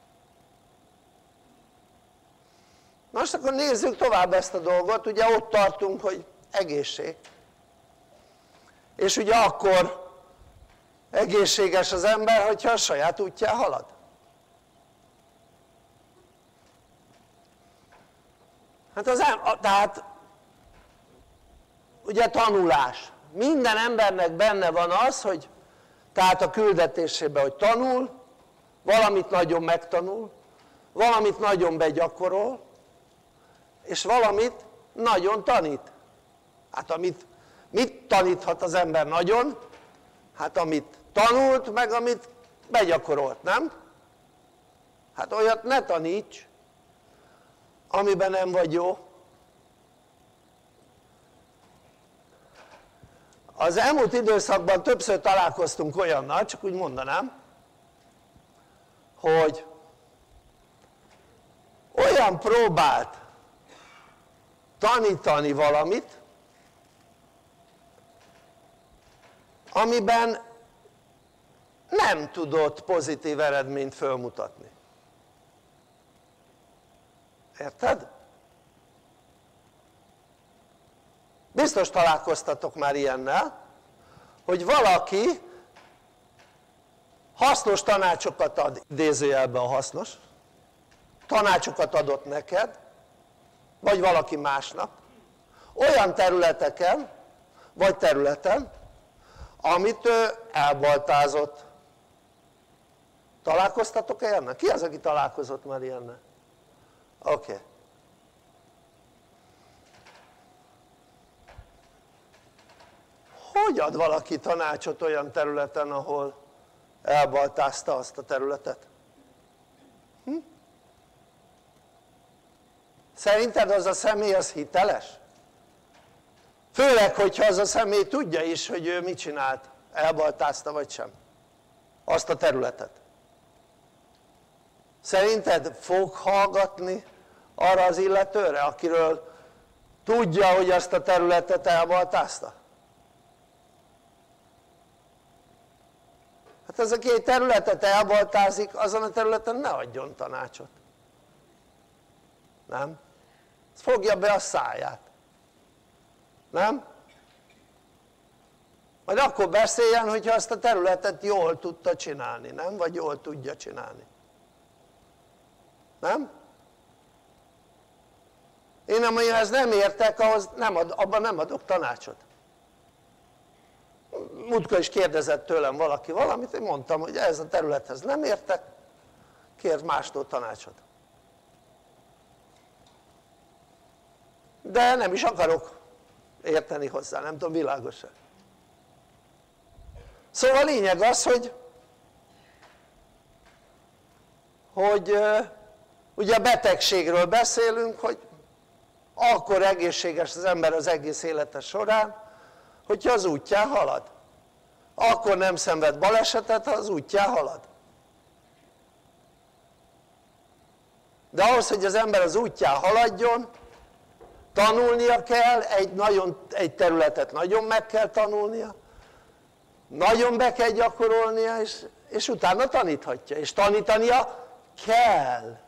Most akkor nézzük tovább ezt a dolgot, ugye ott tartunk, hogy egészség. És ugye akkor egészséges az ember, hogyha a saját útján halad. Hát tehát ugye tanulás. Minden embernek benne van az, hogy tehát a küldetésében, hogy tanul, valamit nagyon megtanul, valamit nagyon begyakorol, és valamit nagyon tanít. Hát mit taníthat az ember nagyon? Hát amit tanult, meg amit begyakorolt, nem? Hát olyat ne taníts, amiben nem vagy jó. Az elmúlt időszakban többször találkoztunk olyannal, csak úgy mondanám, hogy olyan próbált tanítani valamit, amiben nem tudott pozitív eredményt fölmutatni. Érted? Biztos találkoztatok már ilyennel, hogy valaki hasznos tanácsokat ad, idézőjelben a hasznos, tanácsokat adott neked, vagy valaki másnak, olyan területeken, vagy területen, amit ő elbaltázott. Találkoztatok ilyennel? Ki az, aki találkozott már ilyennel? Oké. Hogy ad valaki tanácsot olyan területen, ahol elbaltázta azt a területet? Szerinted az a személy az hiteles? Főleg, hogyha az a személy tudja is, hogy ő mit csinált, elbaltázta vagy sem azt a területet. Szerinted fog hallgatni arra az illetőre, akiről tudja, hogy azt a területet elbaltázta? Hát az, aki egy területet elbaltázik, azon a területen ne adjon tanácsot. Nem? Fogja be a száját. Nem? Majd akkor beszéljen, hogyha azt a területet jól tudta csinálni, nem? Vagy jól tudja csinálni. Nem? Én amihez nem értek, abban nem adok tanácsot. múltkor is kérdezett tőlem valaki valamit, én mondtam, hogy ez a területhez nem értek, kérd mástól tanácsot. De nem is akarok érteni hozzá, nem tudom, világos-e. Szóval a lényeg az, hogy ugye a betegségről beszélünk, hogy akkor egészséges az ember az egész élete során, hogyha az útján halad. Akkor nem szenved balesetet, ha az útján halad. De ahhoz, hogy az ember az útján haladjon, tanulnia kell, egy területet nagyon meg kell tanulnia, nagyon be kell gyakorolnia, és utána taníthatja, és tanítania kell.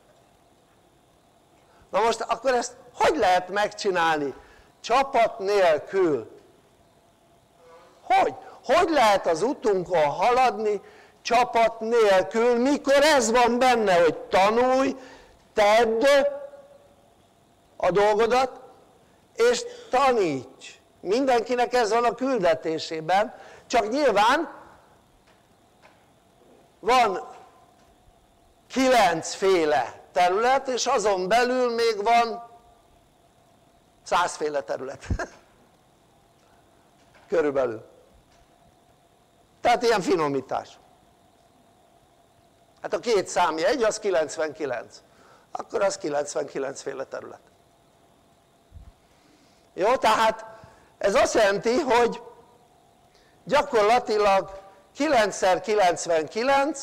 Na most akkor ezt hogy lehet megcsinálni? Csapat nélkül. Hogy lehet az utunkon haladni csapat nélkül, mikor ez van benne, hogy tanulj, tedd a dolgodat, és taníts. Mindenkinek ez van a küldetésében, csak nyilván van 9 féle terület, és azon belül még van 100 féle terület. Körülbelül. Tehát ilyen finomítás. Hát a 2 számjegy az 99. Akkor az 99 féle terület. Jó, tehát ez azt jelenti, hogy gyakorlatilag 9x99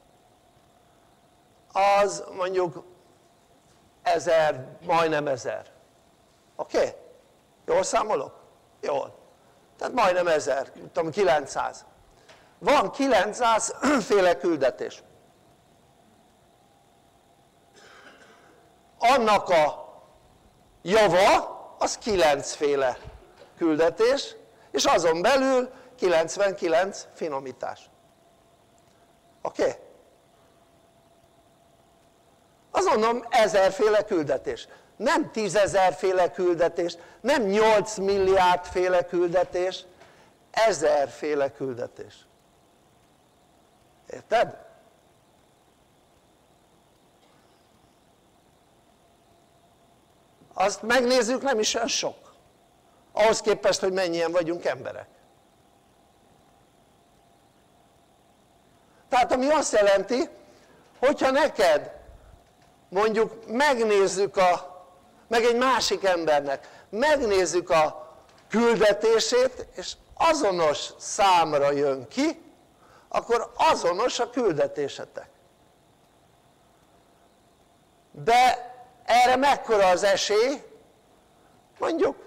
az mondjuk 1000, majdnem 1000. Oké? Jól számolok? Jól. Tehát majdnem 1000, tudom 900. Van 900 féle küldetés. Annak a java az 9 féle küldetés, és azon belül 99 finomítás. Oké? Azt mondom, 1000 féle küldetés. Nem 10 000 féle küldetés, nem 8 milliárd féle küldetés, 1000 féle küldetés. Érted? Azt megnézzük, nem is olyan sok. Ahhoz képest, hogy mennyien vagyunk emberek. Tehát ami azt jelenti, hogyha neked mondjuk megnézzük meg egy másik embernek, megnézzük a küldetését, és azonos számra jön ki, akkor azonos a küldetésetek. De erre mekkora az esély? Mondjuk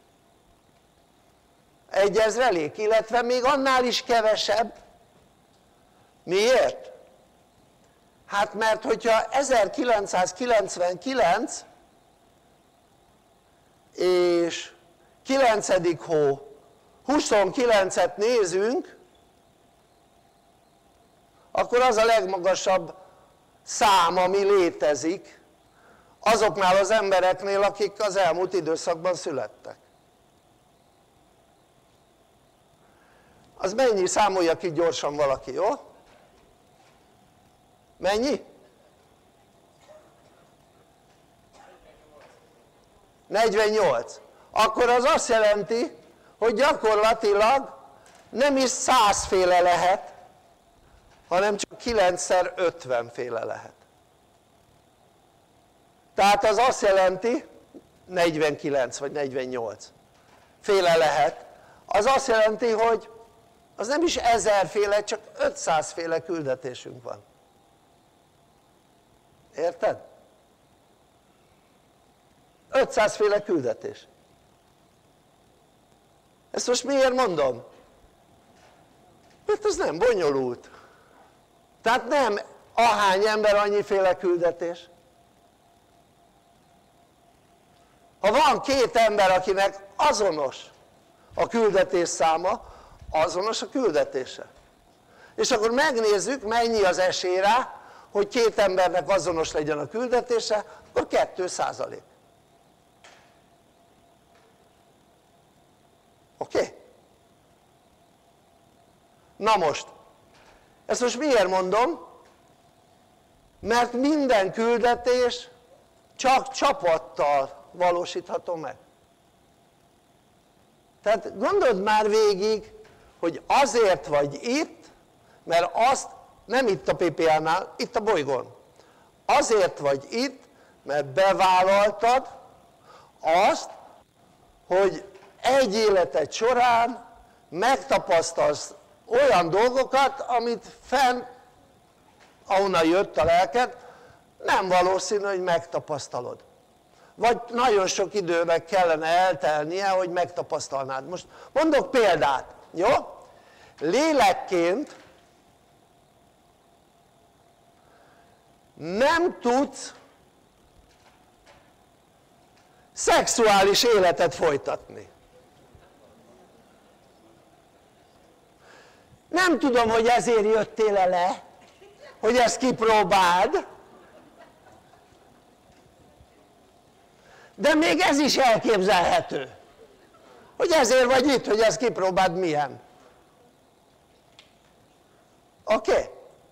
1000, illetve még annál is kevesebb. Miért? Hát mert hogyha 1999 és 9. hó 29-et nézünk, akkor az a legmagasabb szám, ami létezik azoknál az embereknél, akik az elmúlt időszakban születtek. Az mennyi? Számolja ki gyorsan valaki, jó? Mennyi? 48. Akkor az azt jelenti, hogy gyakorlatilag nem is 100 féle lehet, hanem csak 9x50 féle lehet. Tehát az azt jelenti, 49 vagy 48 féle lehet, az azt jelenti, hogy az nem is 1000 féle, csak 500 féle küldetésünk van. Érted? 500 féle küldetés. Ezt most miért mondom? Mert ez nem bonyolult. Tehát nem ahány ember annyiféle küldetés. Ha van 2 ember, akinek azonos a küldetés száma, azonos a küldetése. És akkor megnézzük, mennyi az esély rá, hogy 2 embernek azonos legyen a küldetése, akkor 2%. Oké? Na most, ezt most miért mondom? Mert minden küldetés csak csapattal valósítható meg. Tehát gondold már végig, hogy azért vagy itt, mert azt, nem itt a PPA-nál, itt a bolygón. Azért vagy itt, mert bevállaltad azt, hogy egy életed során megtapasztalsz olyan dolgokat, amit fenn, ahonnan jött a lelked, nem valószínű, hogy megtapasztalod. Vagy nagyon sok időnek kellene eltelnie, hogy megtapasztalnád. Most mondok példát, jó? Lélekként nem tudsz szexuális életet folytatni. Nem tudom, hogy ezért jöttél le, hogy ezt kipróbáld, de még ez is elképzelhető, hogy ezért vagy itt, hogy ezt kipróbáld milyen. Oké?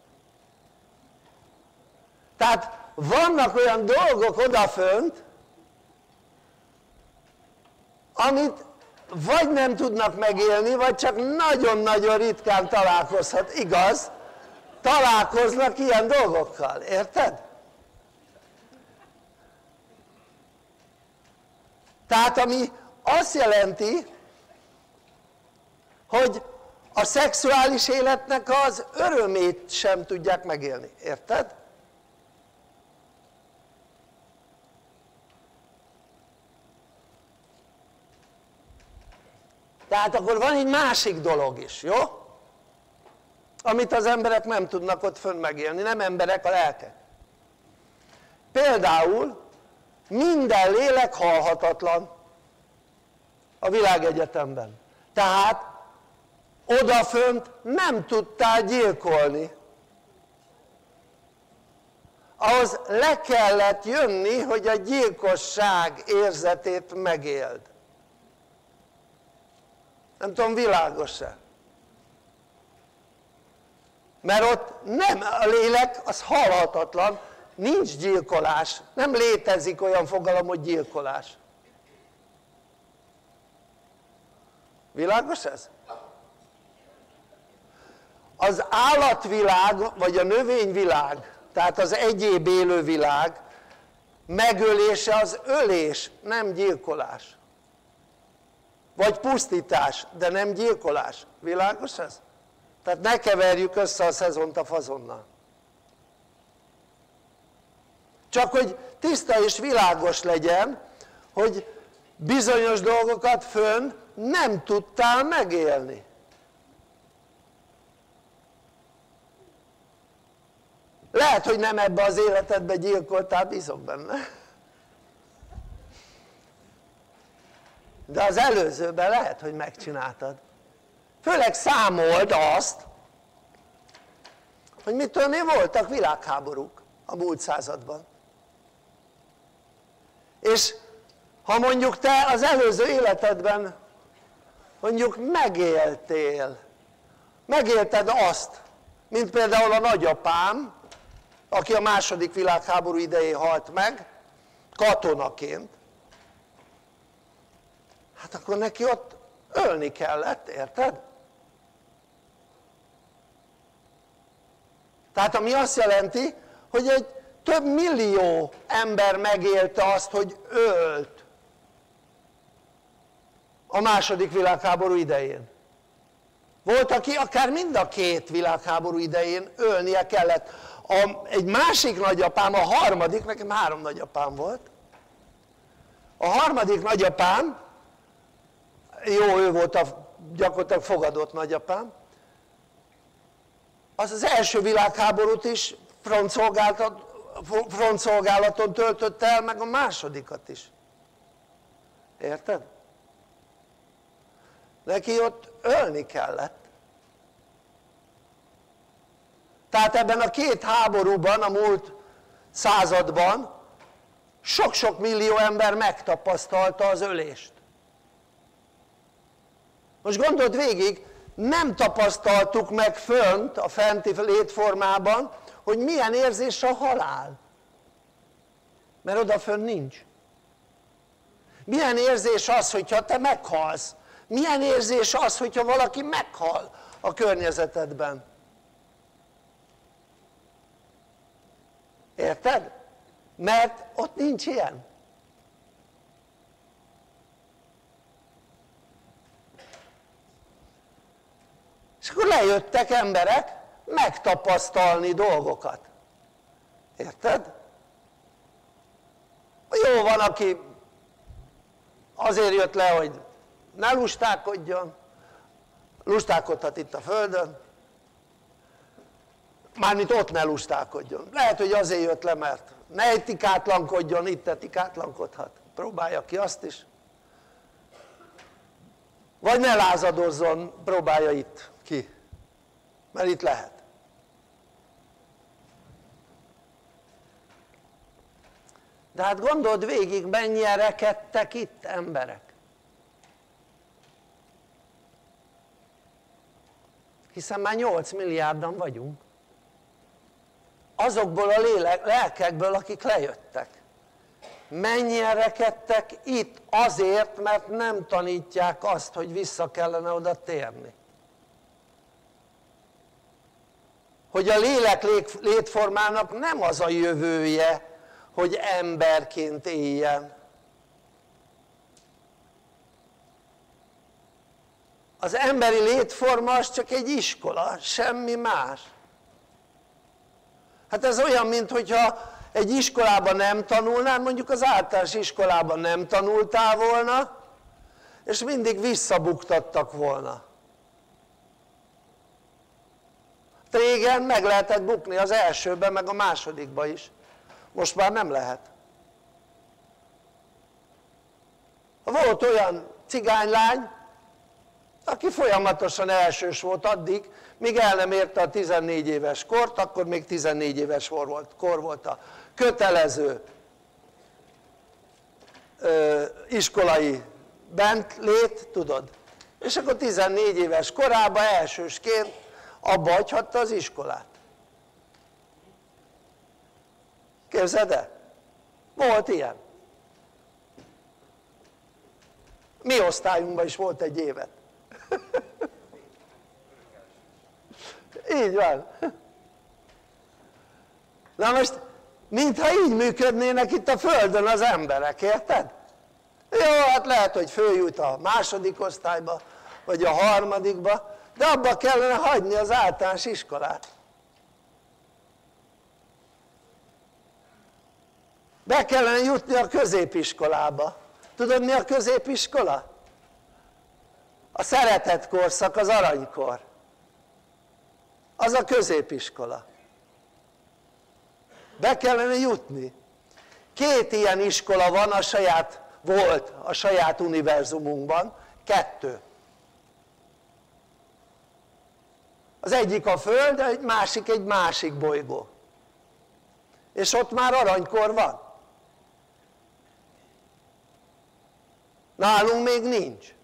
Tehát vannak olyan dolgok odafönt, amit vagy nem tudnak megélni, vagy csak nagyon-nagyon ritkán találkozhat, igaz? Találkoznak ilyen dolgokkal, érted? Tehát ami azt jelenti, hogy a szexuális életnek az örömét sem tudják megélni, érted? Tehát akkor van egy másik dolog is, jó? Amit az emberek nem tudnak ott fönn megélni, nem emberek, a lelkek. Például minden lélek halhatatlan a világegyetemben. Tehát odafönt nem tudtál gyilkolni. Ahhoz le kellett jönni, hogy a gyilkosság érzetét megéld. Nem tudom, világos-e? Mert ott nem, a lélek az halhatatlan, nincs gyilkolás, nem létezik olyan fogalom, hogy gyilkolás. Világos ez? Az állatvilág, vagy a növényvilág, tehát az egyéb élővilág megölése az ölés, nem gyilkolás. Vagy pusztítás, de nem gyilkolás. Világos ez? Tehát ne keverjük össze a szezont a fazonnal. Csak hogy tiszta és világos legyen, hogy bizonyos dolgokat fönn nem tudtál megélni. Lehet, hogy nem ebbe az életedbe gyilkoltál, bízok benne. De az előzőben lehet, hogy megcsináltad. Főleg számold azt, hogy mit tudom én, voltak világháborúk a múlt században. És ha mondjuk te az előző életedben mondjuk megélted azt, mint például a nagyapám, aki a második világháború idején halt meg, katonaként, hát akkor neki ott ölni kellett, érted? Tehát ami azt jelenti, hogy egy több millió ember megélte azt, hogy ölt a második világháború idején. Volt, aki akár mind a két világháború idején ölnie kellett. Egy másik nagyapám, a harmadik, nekem 3 nagyapám volt, a harmadik nagyapám, jó, ő volt a gyakorlatilag fogadott nagyapám, az első világháborút is frontszolgálaton töltötte el, meg a másodikat is. Érted? Neki ott ölni kellett. Tehát ebben a 2 háborúban, a múlt században sok-sok millió ember megtapasztalta az ölést. Most gondold végig, nem tapasztaltuk meg fönt, a fenti létformában, hogy milyen érzés a halál. Mert odafönn nincs. Milyen érzés az, hogyha te meghalsz? Milyen érzés az, hogyha valaki meghal a környezetedben? Érted? Mert ott nincs ilyen. És akkor lejöttek emberek megtapasztalni dolgokat. Érted? Jó van, aki azért jött le, hogy ne lustálkodjon, lustálkodhat itt a földön, mármint ott ne lustálkodjon. Lehet, hogy azért jött le, mert ne etikátlankodjon, itt etikátlankodhat. Próbálja ki azt is. Vagy ne lázadozzon, próbálja itt ki, mert itt lehet. De hát gondold végig, mennyien rekedtek itt emberek. Hiszen már 8 milliárdan vagyunk. Azokból a lelkekből, akik lejöttek. Mennyien rekedtek itt azért, mert nem tanítják azt, hogy vissza kellene oda térni. Hogy a lélek létformának nem az a jövője, hogy emberként éljen. Az emberi létforma az csak egy iskola, semmi más. Hát ez olyan, mintha egy iskolában nem tanulnál, mondjuk az általános iskolában nem tanultál volna, és mindig visszabuktattak volna. Régen meg lehetett bukni az elsőben, meg a másodikban is. Most már nem lehet. Volt olyan cigánylány, aki folyamatosan elsős volt addig, míg el nem érte a 14 éves kort, akkor még 14 éves kor volt a kötelező iskolai bentlét, tudod? És akkor 14 éves korában elsősként abba hagyhatta az iskolát. Képzeld el? Volt ilyen. Mi osztályunkban is volt egy évet. Így van. Na most, mintha így működnének itt a Földön az emberek, érted? Jó, hát lehet, hogy följut a második osztályba, vagy a harmadikba, de abba kellene hagyni az általános iskolát. Be kellene jutni a középiskolába. Tudod, mi a középiskola? A szeretet korszak, az aranykor. Az a középiskola. Be kellene jutni. 2 ilyen iskola van volt a saját univerzumunkban, 2. Az egyik a Föld, egy másik bolygó. És ott már aranykor van. Nálunk még nincs.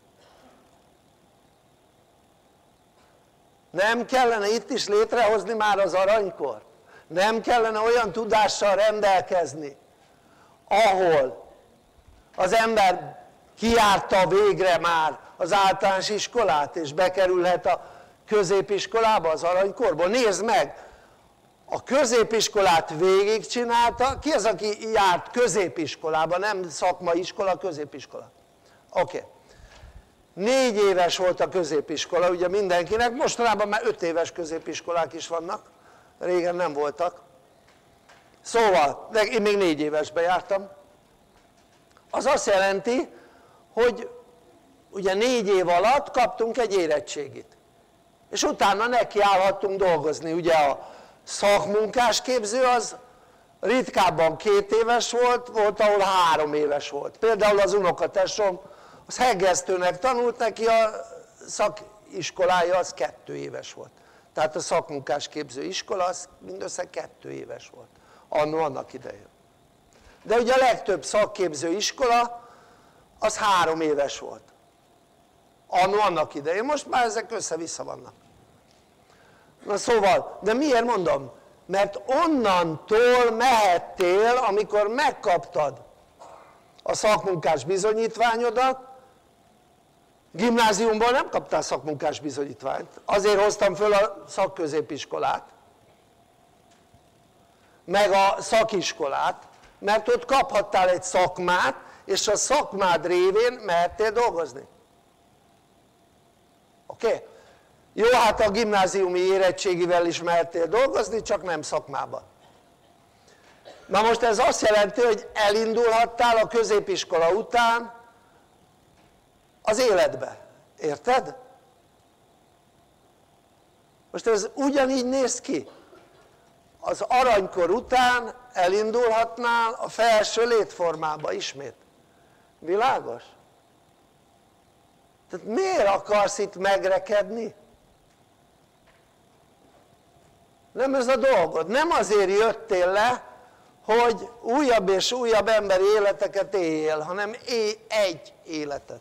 Nem kellene itt is létrehozni már az aranykort? Nem kellene olyan tudással rendelkezni, ahol az ember kijárta végre már az általános iskolát, és bekerülhet a középiskolába az aranykorból? Nézd meg! A középiskolát végigcsinálta, ki az, aki járt középiskolába, nem szakmai iskola, középiskola? Oké. 4 éves volt a középiskola, ugye mindenkinek, mostanában már 5 éves középiskolák is vannak, régen nem voltak. Szóval, de én még 4 évesbe jártam. Az azt jelenti, hogy ugye 4 év alatt kaptunk egy érettségit. És utána nekiállhattunk dolgozni, ugye a szakmunkásképző az ritkábban 2 éves volt, ahol 3 éves volt. Például az unokatesóm, az hegesztőnek tanult, neki a szakiskolája az 2 éves volt. Tehát a szakmunkásképző iskola az mindössze 2 éves volt, annak idején. De ugye a legtöbb szakképző iskola az 3 éves volt. annak idején, most már ezek össze-vissza vannak. Na szóval, de miért mondom? Mert onnantól mehettél, amikor megkaptad a szakmunkás bizonyítványodat. Gimnáziumból nem kaptál szakmunkás bizonyítványt, azért hoztam föl a szakközépiskolát, meg a szakiskolát, mert ott kaphattál egy szakmát, és a szakmád révén mehettél dolgozni. Oké? Jó, hát a gimnáziumi érettségivel is mehettél dolgozni, csak nem szakmában. Na most ez azt jelenti, hogy elindulhattál a középiskola után az életbe. Érted? Most ez ugyanígy néz ki. Az aranykor után elindulhatnál a felső létformába ismét. Világos? Tehát miért akarsz itt megrekedni? Nem ez a dolgod. Nem azért jöttél le, hogy újabb és újabb emberi életeket éljél, hanem élj egy életet.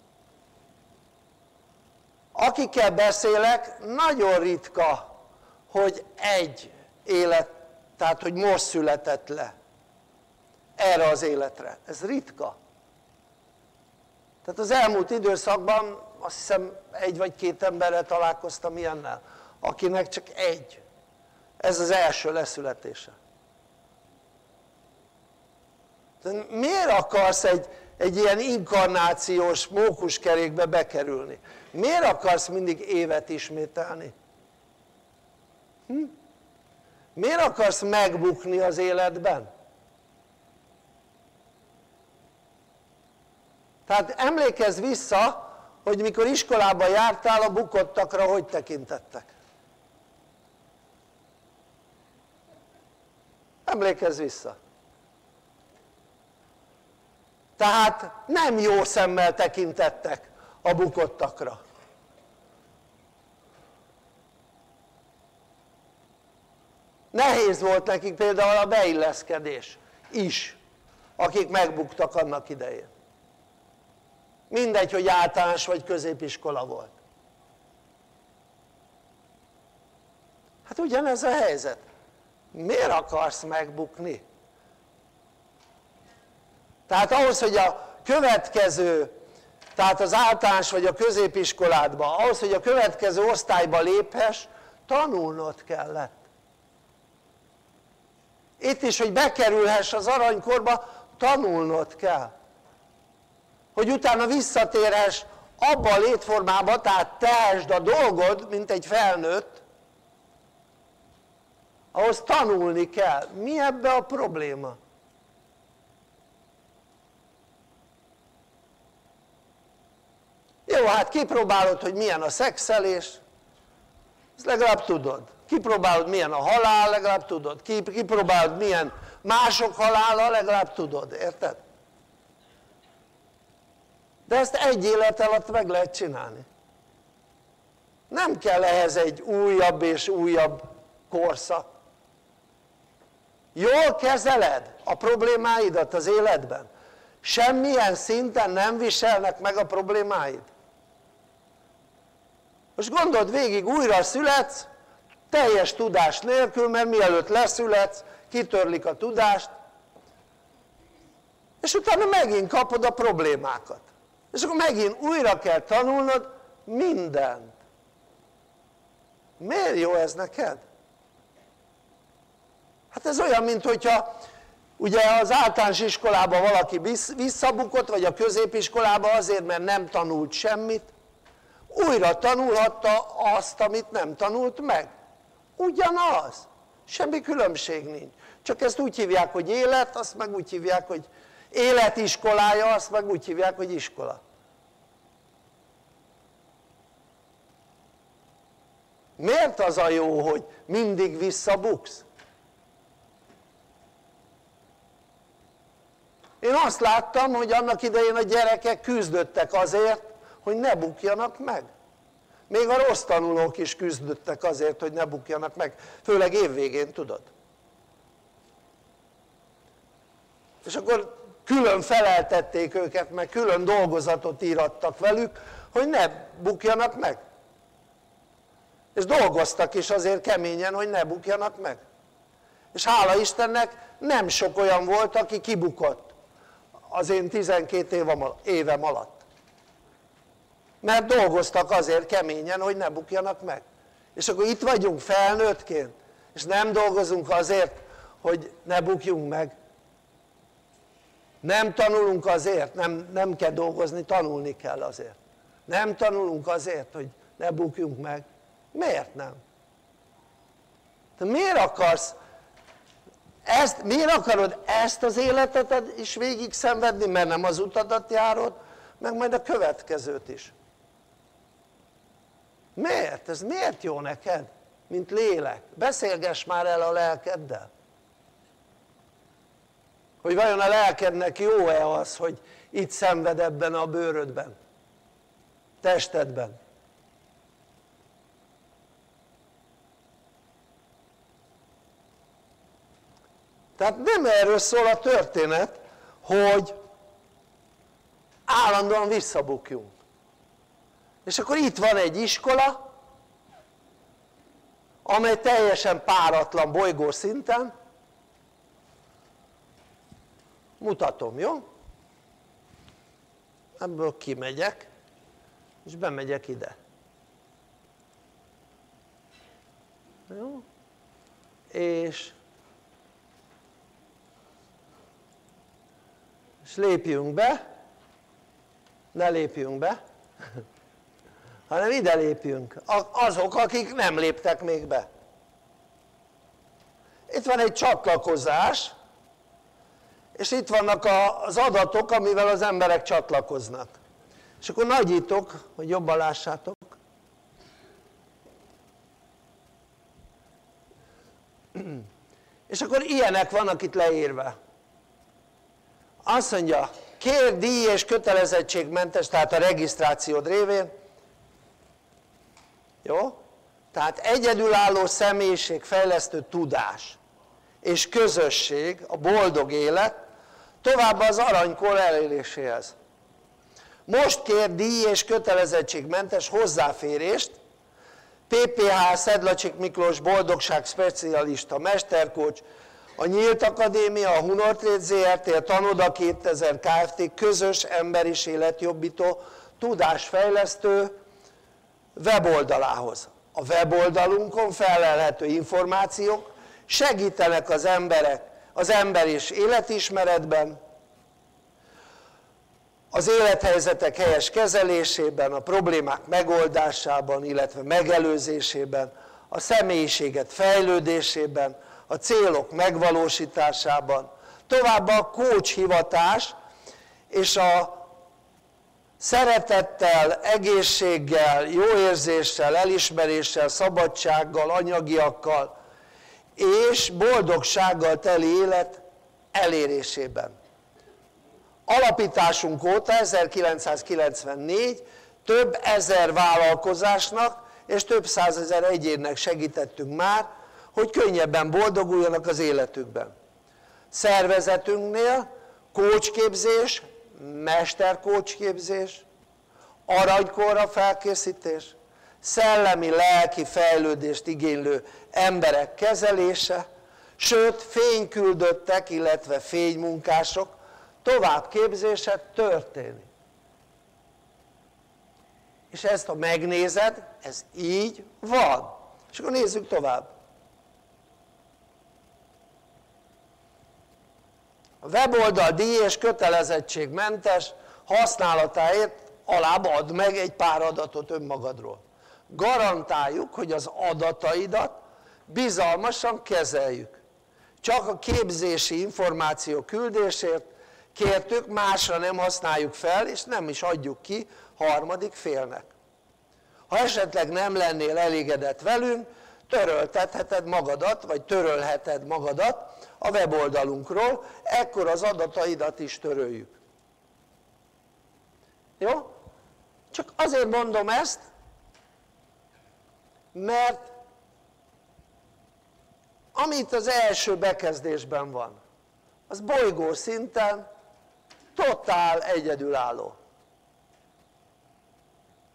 Akikkel beszélek, nagyon ritka, hogy egy élet, tehát hogy most született le erre az életre. Ez ritka. Tehát az elmúlt időszakban azt hiszem 1 vagy 2 emberrel találkoztam ilyennel, akinek csak egy. Ez az első leszületése. De miért akarsz egy ilyen inkarnációs mókuskerékbe bekerülni? Miért akarsz mindig évet ismételni? Miért akarsz megbukni az életben? Tehát emlékezz vissza, hogy mikor iskolába jártál, a bukottakra hogy tekintettek. Emlékezz vissza. Tehát nem jó szemmel tekintettek a bukottakra. Nehéz volt nekik például a beilleszkedés is, akik megbuktak annak idején. Mindegy, hogy általános vagy középiskola volt. Hát ugyanez a helyzet. Miért akarsz megbukni? Tehát ahhoz, hogy a következő, tehát az általános vagy a középiskoládba, ahhoz, hogy a következő osztályba léphess, tanulnod kellett. Itt is, hogy bekerülhess az aranykorba, tanulnod kell. Hogy utána visszatérhess abba a létformába, tehát tehesd a dolgod, mint egy felnőtt, ahhoz tanulni kell. Mi ebbe a probléma? Jó, hát kipróbálod, hogy milyen a szexelés, ezt legalább tudod. Kipróbálod, milyen a halál, legalább tudod. Kipróbálod, milyen mások halála, legalább tudod, érted? De ezt egy élet alatt meg lehet csinálni. Nem kell ehhez egy újabb és újabb korszak. Jól kezeled a problémáidat az életben? Semmilyen szinten nem viselnek meg a problémáid? Most gondold végig, újra születsz, teljes tudás nélkül, mert mielőtt leszületsz, kitörlik a tudást, és utána megint kapod a problémákat. És akkor megint újra kell tanulnod mindent. Miért jó ez neked? Hát ez olyan, mint hogyha ugye az általános iskolában valaki visszabukott, vagy a középiskolában azért, mert nem tanult semmit, újra tanulhatta azt, amit nem tanult meg. Ugyanaz. Semmi különbség nincs. Csak ezt úgy hívják, hogy élet, azt meg úgy hívják, hogy életiskolája, azt meg úgy hívják, hogy iskola. Miért az a jó, hogy mindig visszabuksz? Én azt láttam, hogy annak idején a gyerekek küzdöttek azért, hogy ne bukjanak meg. Még a rossz tanulók is küzdöttek azért, hogy ne bukjanak meg. Főleg évvégén, tudod. És akkor külön feleltették őket, meg külön dolgozatot írattak velük, hogy ne bukjanak meg. És dolgoztak is azért keményen, hogy ne bukjanak meg. És hála Istennek nem sok olyan volt, aki kibukott az én 12 évem alatt. Mert dolgoztak azért keményen, hogy ne bukjanak meg. És akkor itt vagyunk felnőttként, és nem dolgozunk azért, hogy ne bukjunk meg. Nem tanulunk azért, nem kell dolgozni, tanulni kell azért. Nem tanulunk azért, hogy ne bukjunk meg. Miért nem? Te miért akarod ezt az életet is végig szenvedni, mert nem az utadat járod, meg majd a következőt is. Miért? Ez miért jó neked, mint lélek? Beszélgess már el a lelkeddel. Hogy vajon a lelkednek jó-e az, hogy itt szenved ebben a bőrödben, testedben. Tehát nem erről szól a történet, hogy állandóan visszabukjunk. És akkor itt van egy iskola, amely teljesen páratlan bolygó szinten. Mutatom, jó? Ebből kimegyek, és bemegyek ide. Jó? És lépjünk be, ne lépjünk be, hanem ide lépjünk, azok, akik nem léptek még be. Itt van egy csatlakozás, és itt vannak az adatok, amivel az emberek csatlakoznak. És akkor nagyítok, hogy jobban lássátok. És akkor ilyenek vannak itt leírva. Azt mondja, kér díj és kötelezettségmentes, tehát a regisztrációd révén, jó? Tehát egyedülálló személyiségfejlesztő tudás és közösség, a boldog élet, továbbá az aranykor eléréséhez. Most kér díj és kötelezettségmentes hozzáférést PPH Szedlacsik Miklós boldogság specialista mesterkócs, a Nyílt Akadémia, a Hunortrade ZRT, a Tanoda 2000 Kft. Közös emberis életjobbító tudásfejlesztő weboldalához. A weboldalunkon felelhető információk segítenek az emberek az ember és életismeretben, az élethelyzetek helyes kezelésében, a problémák megoldásában, illetve megelőzésében, a személyiséget fejlődésében, a célok megvalósításában, továbbá a coach hivatás és a szeretettel, egészséggel, jó érzéssel, elismeréssel, szabadsággal, anyagiakkal és boldogsággal teli élet elérésében. Alapításunk óta 1994 több ezer vállalkozásnak és több százezer egyénnek segítettünk már, hogy könnyebben boldoguljanak az életükben. Szervezetünknél coachképzés, mestercoachképzés, aranykorra felkészítés, szellemi, lelki fejlődést igénylő emberek kezelése, sőt fényküldöttek, illetve fénymunkások továbbképzése történik. És ezt ha megnézed, ez így van. És akkor nézzük tovább. A weboldal díj és kötelezettségmentes használatáért alább add meg egy pár adatot önmagadról. Garantáljuk, hogy az adataidat bizalmasan kezeljük. Csak a képzési információ küldésért kértük, másra nem használjuk fel, és nem is adjuk ki harmadik félnek. Ha esetleg nem lennél elégedett velünk, töröltetheted magadat, vagy törölheted magadat a weboldalunkról, ekkor az adataidat is töröljük. Jó? Csak azért mondom ezt, mert amit az első bekezdésben van, az bolygó szinten totál egyedülálló.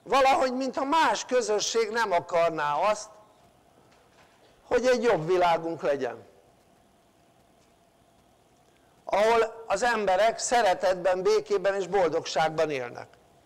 Valahogy, mintha más közösség nem akarná azt, hogy egy jobb világunk legyen. Ahol az emberek szeretetben, békében és boldogságban élnek.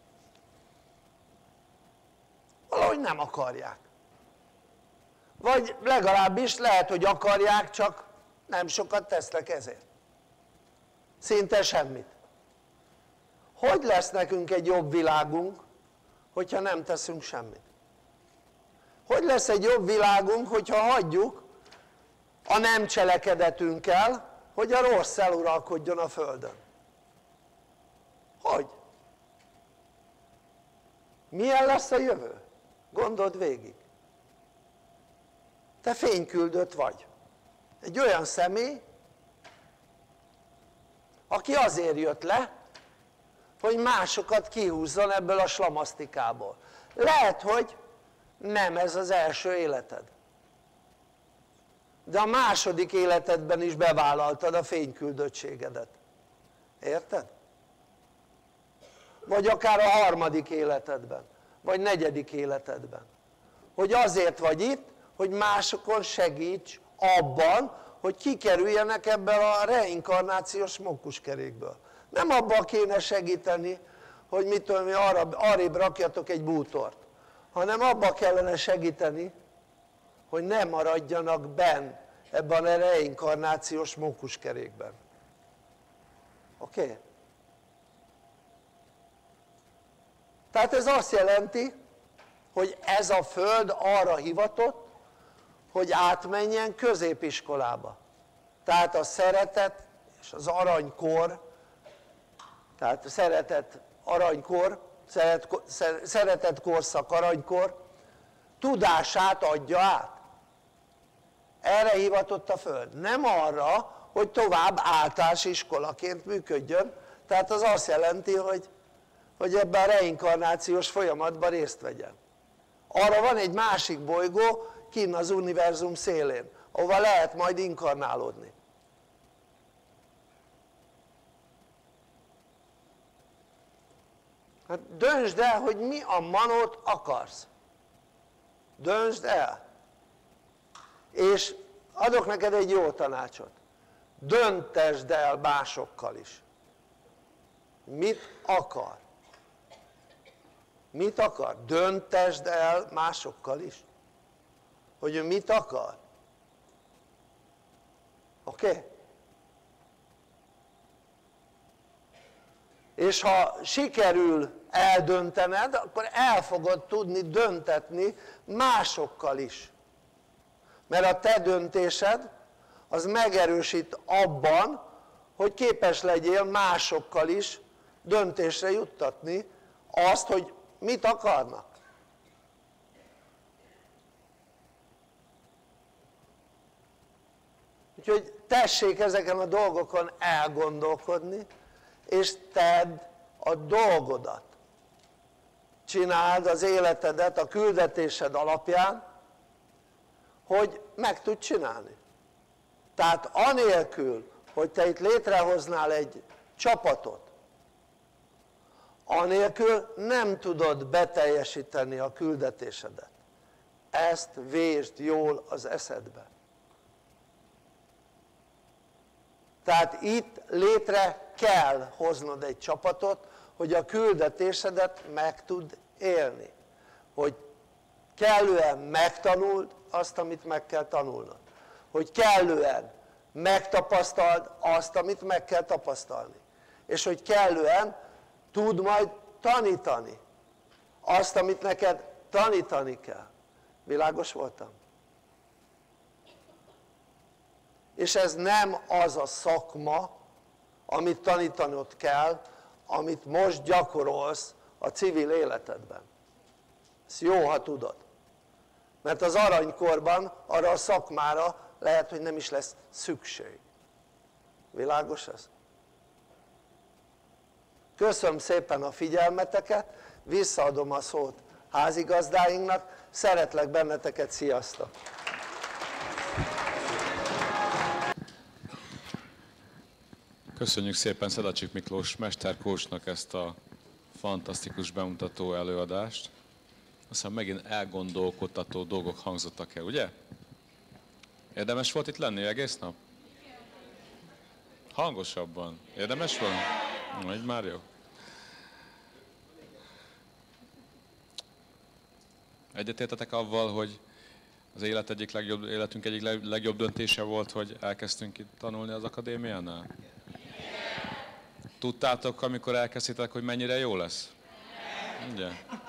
Valahogy nem akarják. Vagy legalábbis lehet, hogy akarják, csak nem sokat tesznek ezért. Szinte semmit. Hogy lesz nekünk egy jobb világunk, hogyha nem teszünk semmit? Hogy lesz egy jobb világunk, hogyha hagyjuk a nem cselekedetünkkel, hogy a rossz eluralkodjon a földön? Hogy? Milyen lesz a jövő? Gondold végig. Te fényküldött vagy. Egy olyan személy, aki azért jött le, hogy másokat kihúzzon ebből a slamasztikából. Lehet, hogy nem ez az első életed. De a második életedben is bevállaltad a fényküldöttségedet. Érted? Vagy akár a harmadik életedben, vagy negyedik életedben. Hogy azért vagy itt, hogy másokon segíts abban, hogy kikerüljenek ebből a reinkarnációs mókuskerékből. Nem abban kéne segíteni, hogy mit tudom, arrébb rakjatok egy bútort, hanem abban kellene segíteni, hogy ne maradjanak benn ebben a reinkarnációs mókuskerékben. Oké? Tehát ez azt jelenti, hogy ez a föld arra hivatott, hogy átmenjen középiskolába. Tehát a szeretet és az aranykor, tehát a szeretet aranykor, szeretet korszak aranykor tudását adja át. Erre hivatott a föld. Nem arra, hogy tovább általános iskolaként működjön. Tehát az azt jelenti, hogy ebben a reinkarnációs folyamatban részt vegyen. Arra van egy másik bolygó, kinn az univerzum szélén, ahova lehet majd inkarnálódni. Hát döntsd el, hogy mi a manót akarsz. Döntsd el. És adok neked egy jó tanácsot. Döntesd el másokkal is. Mit akar? Mit akar? Döntesd el másokkal is. Hogy ő mit akar. Oké? És ha sikerül eldöntened, akkor el fogod tudni döntetni másokkal is. Mert a te döntésed az megerősít abban, hogy képes legyél másokkal is döntésre juttatni azt, hogy mit akarnak. Úgyhogy tessék ezeken a dolgokon elgondolkodni, és tedd a dolgodat. Csináld az életedet a küldetésed alapján, hogy meg tud csinálni. Tehát anélkül, hogy te itt létrehoznál egy csapatot, anélkül nem tudod beteljesíteni a küldetésedet. Ezt vésd jól az eszedbe. Tehát itt létre kell hoznod egy csapatot, hogy a küldetésedet meg tud élni. Hogy kellően megtanuld azt, amit meg kell tanulnod. Hogy kellően megtapasztald azt, amit meg kell tapasztalni. És hogy kellően tud majd tanítani azt, amit neked tanítani kell. Világos voltam? És ez nem az a szakma, amit tanítanod kell, amit most gyakorolsz a civil életedben. Ezt jó, ha tudod. Mert az aranykorban arra a szakmára lehet, hogy nem is lesz szükség. Világos ez? Köszönöm szépen a figyelmeteket, visszaadom a szót házigazdáinknak, szeretlek benneteket, sziasztok! Köszönjük szépen Szedacsik Miklós mesterkócsnak ezt a fantasztikus bemutató előadást. Aztán megint elgondolkodtató dolgok hangzottak el, ugye? Érdemes volt itt lenni egész nap? Hangosabban. Érdemes volt? Így már jó. Egyetértetek avval, hogy az életünk egyik legjobb döntése volt, hogy elkezdtünk itt tanulni az akadémiánál? Tudtátok, amikor elkezdtétek, hogy mennyire jó lesz? Ugye?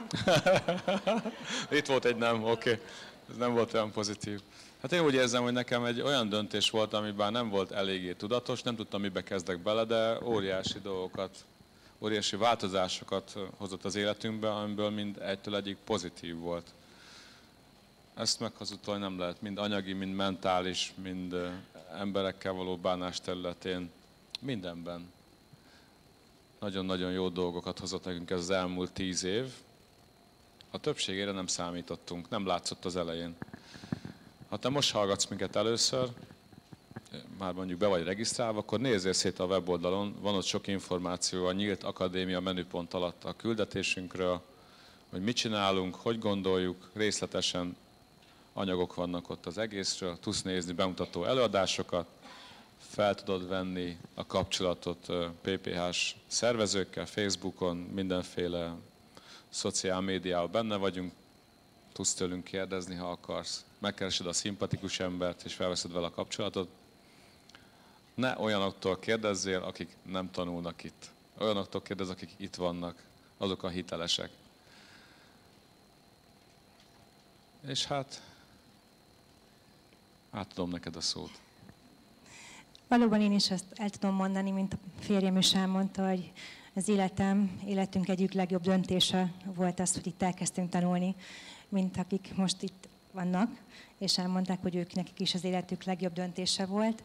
Itt volt egy nem, oké. Ez nem volt olyan pozitív. Hát én úgy érzem, hogy nekem egy olyan döntés volt, amiben nem volt eléggé tudatos, nem tudtam, mibe kezdek bele, de óriási dolgokat, óriási változásokat hozott az életünkbe, amiből mind egytől egyik pozitív volt. Ezt meghazudtolni nem lehet, mind anyagi, mind mentális, mind emberekkel való bánás területén, mindenben. Nagyon-nagyon jó dolgokat hozott nekünk ez az elmúlt 10 év. A többségére nem számítottunk, nem látszott az elején. Ha te most hallgatsz minket először, már mondjuk be vagy regisztrálva, akkor nézzél szét a weboldalon, van ott sok információ a Nyílt Akadémia menüpont alatt a küldetésünkről, hogy mit csinálunk, hogy gondoljuk, részletesen anyagok vannak ott az egészről, tudsz nézni bemutató előadásokat, fel tudod venni a kapcsolatot PPH-s szervezőkkel, Facebookon, mindenféle szociál médiában benne vagyunk, tudsz tőlünk kérdezni, ha akarsz, megkeresed a szimpatikus embert, és felveszed vele a kapcsolatot. Ne olyanoktól kérdezzél, akik nem tanulnak itt. Olyanoktól kérdezz, akik itt vannak, azok a hitelesek. És hát, átadom neked a szót. Valóban én is ezt el tudom mondani, mint a férjem is elmondta, hogy az életünk egyik legjobb döntése volt az, hogy itt elkezdtünk tanulni, mint akik most itt vannak, és elmondták, hogy nekik is az életük legjobb döntése volt.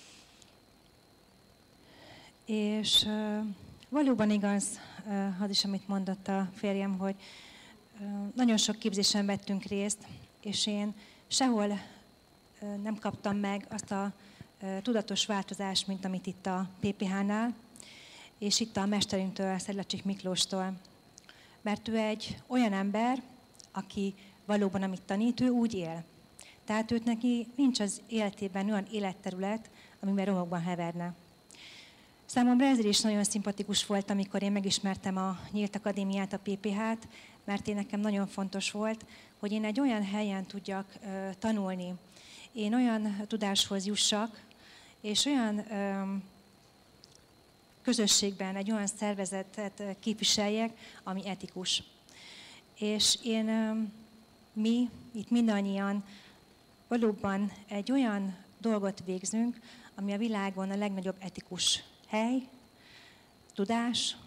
És valóban igaz, az is, amit mondott a férjem, hogy nagyon sok képzésen vettünk részt, és én sehol nem kaptam meg azt a tudatos változást, mint amit itt a PPH-nál, és itt a mesterünktől, Szedlacsik Miklóstól. Mert ő egy olyan ember, aki valóban, amit tanít, ő úgy él. Tehát őt neki nincs az életében olyan életterület, amiben romokban heverne. Számomra ezért is nagyon szimpatikus volt, amikor én megismertem a Nyílt Akadémiát, a PPH-t, mert nekem nagyon fontos volt, hogy én egy olyan helyen tudjak tanulni, én olyan tudáshoz jussak, és olyan közösségben, egy olyan szervezetet képviseljek, ami etikus. És mi itt mindannyian valóban egy olyan dolgot végzünk, ami a világon a legnagyobb etikus hely, tudás,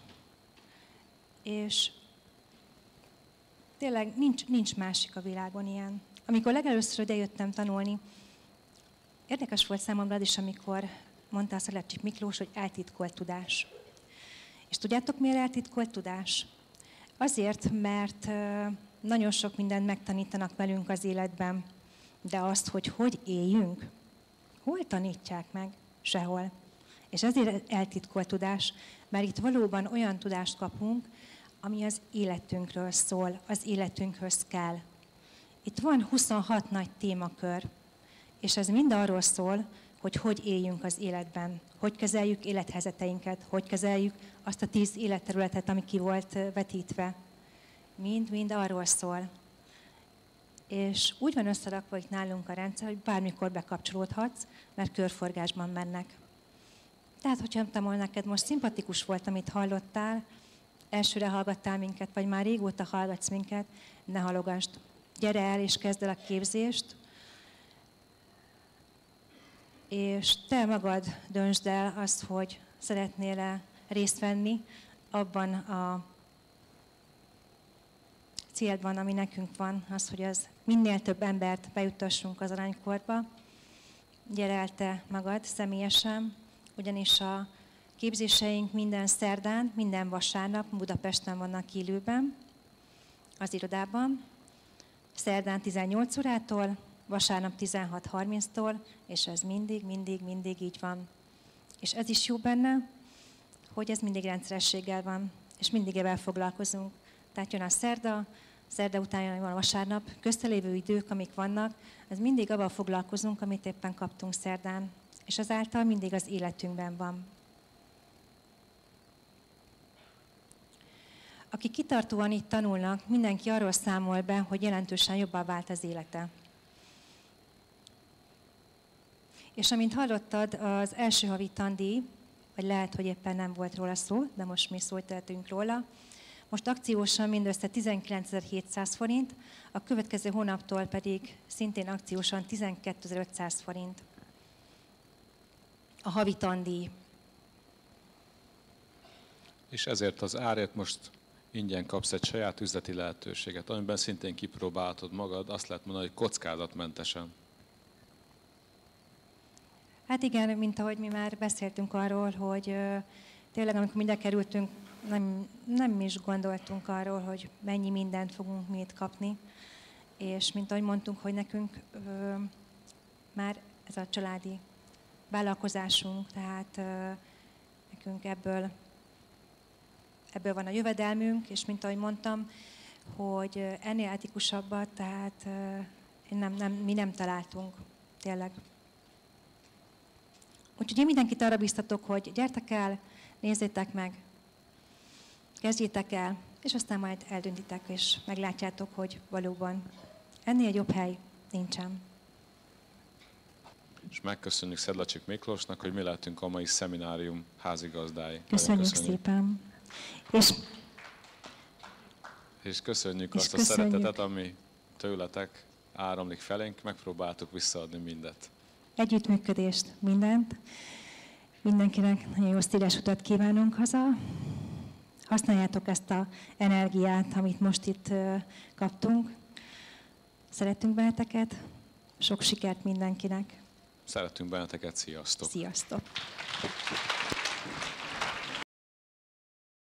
és tényleg nincs másik a világon ilyen. Amikor legelőször idejöttem tanulni, érdekes volt számomra az is, amikor mondta a Szedlacsik Miklós, hogy eltitkolt tudás. És tudjátok, miért eltitkolt tudás? Azért, mert nagyon sok mindent megtanítanak velünk az életben, de azt, hogy éljünk, hol tanítják meg? Sehol. És ezért eltitkolt tudás, mert itt valóban olyan tudást kapunk, ami az életünkről szól, az életünkhöz kell. Itt van 26 nagy témakör, és ez mind arról szól, hogy éljünk az életben, hogy kezeljük élethelyzeteinket, hogy kezeljük azt a 10 életterületet, ami ki volt vetítve. Mind arról szól. És úgy van összerakva itt nálunk a rendszer, hogy bármikor bekapcsolódhatsz, mert körforgásban mennek. Tehát, hogyha tudom, neked most szimpatikus volt, amit hallottál, elsőre hallgattál minket, vagy már régóta hallgatsz minket, ne halogasd. Gyere el és kezd el a képzést, és te magad döntsd el azt, hogy szeretnél-e részt venni abban a célban, ami nekünk van, az, hogy az minél több embert bejuttassunk az aranykorba. Gyere el te magad személyesen, ugyanis a képzéseink minden szerdán, minden vasárnap Budapesten vannak élőben, az irodában, szerdán 18 órától, vasárnap 16:30-tól, és ez mindig így van. És ez is jó benne, hogy ez mindig rendszerességgel van, és mindig ebben foglalkozunk. Tehát jön a szerda, szerda után van vasárnap, köztelévő idők, amik vannak, az mindig abban foglalkozunk, amit éppen kaptunk szerdán, és azáltal mindig az életünkben van. Akik kitartóan itt tanulnak, mindenki arról számol be, hogy jelentősen jobban vált az élete. És amint hallottad, az első havi tandíj, vagy lehet, hogy éppen nem volt róla szó, de most mi szót tehetünk róla, most akciósan mindössze 19.700 forint, a következő hónaptól pedig szintén akciósan 12.500 forint. A havi tandíj. És ezért az árért most ingyen kapsz egy saját üzleti lehetőséget, amiben szintén kipróbálhatod magad, azt lehet mondani, hogy kockázatmentesen. Hát igen, mint ahogy mi már beszéltünk arról, hogy tényleg amikor mi ide kerültünk, nem is gondoltunk arról, hogy mennyi mindent fogunk mi itt kapni. És mint ahogy mondtunk, hogy nekünk már ez a családi vállalkozásunk, tehát nekünk ebből van a jövedelmünk, és mint ahogy mondtam, hogy ennél etikusabbat, tehát mi nem találtunk, tényleg. Úgyhogy én mindenkit arra biztatok, hogy gyertek el, nézzétek meg, kezdjétek el, és aztán majd eldöntitek, és meglátjátok, hogy valóban ennél jobb hely nincsen. És megköszönjük Szedlacsik Miklósnak, hogy mi lehetünk a mai szeminárium házigazdái. Köszönjük szépen. És köszönjük azt a szeretetet, ami tőletek áramlik felénk, megpróbáltuk visszaadni mindet. Együttműködést, mindent. Mindenkinek nagyon jó szíves utat kívánunk haza. Használjátok ezt az energiát, amit most itt kaptunk. Szeretünk benneteket. Sok sikert mindenkinek. Szeretünk benneteket, sziasztok! Sziasztok!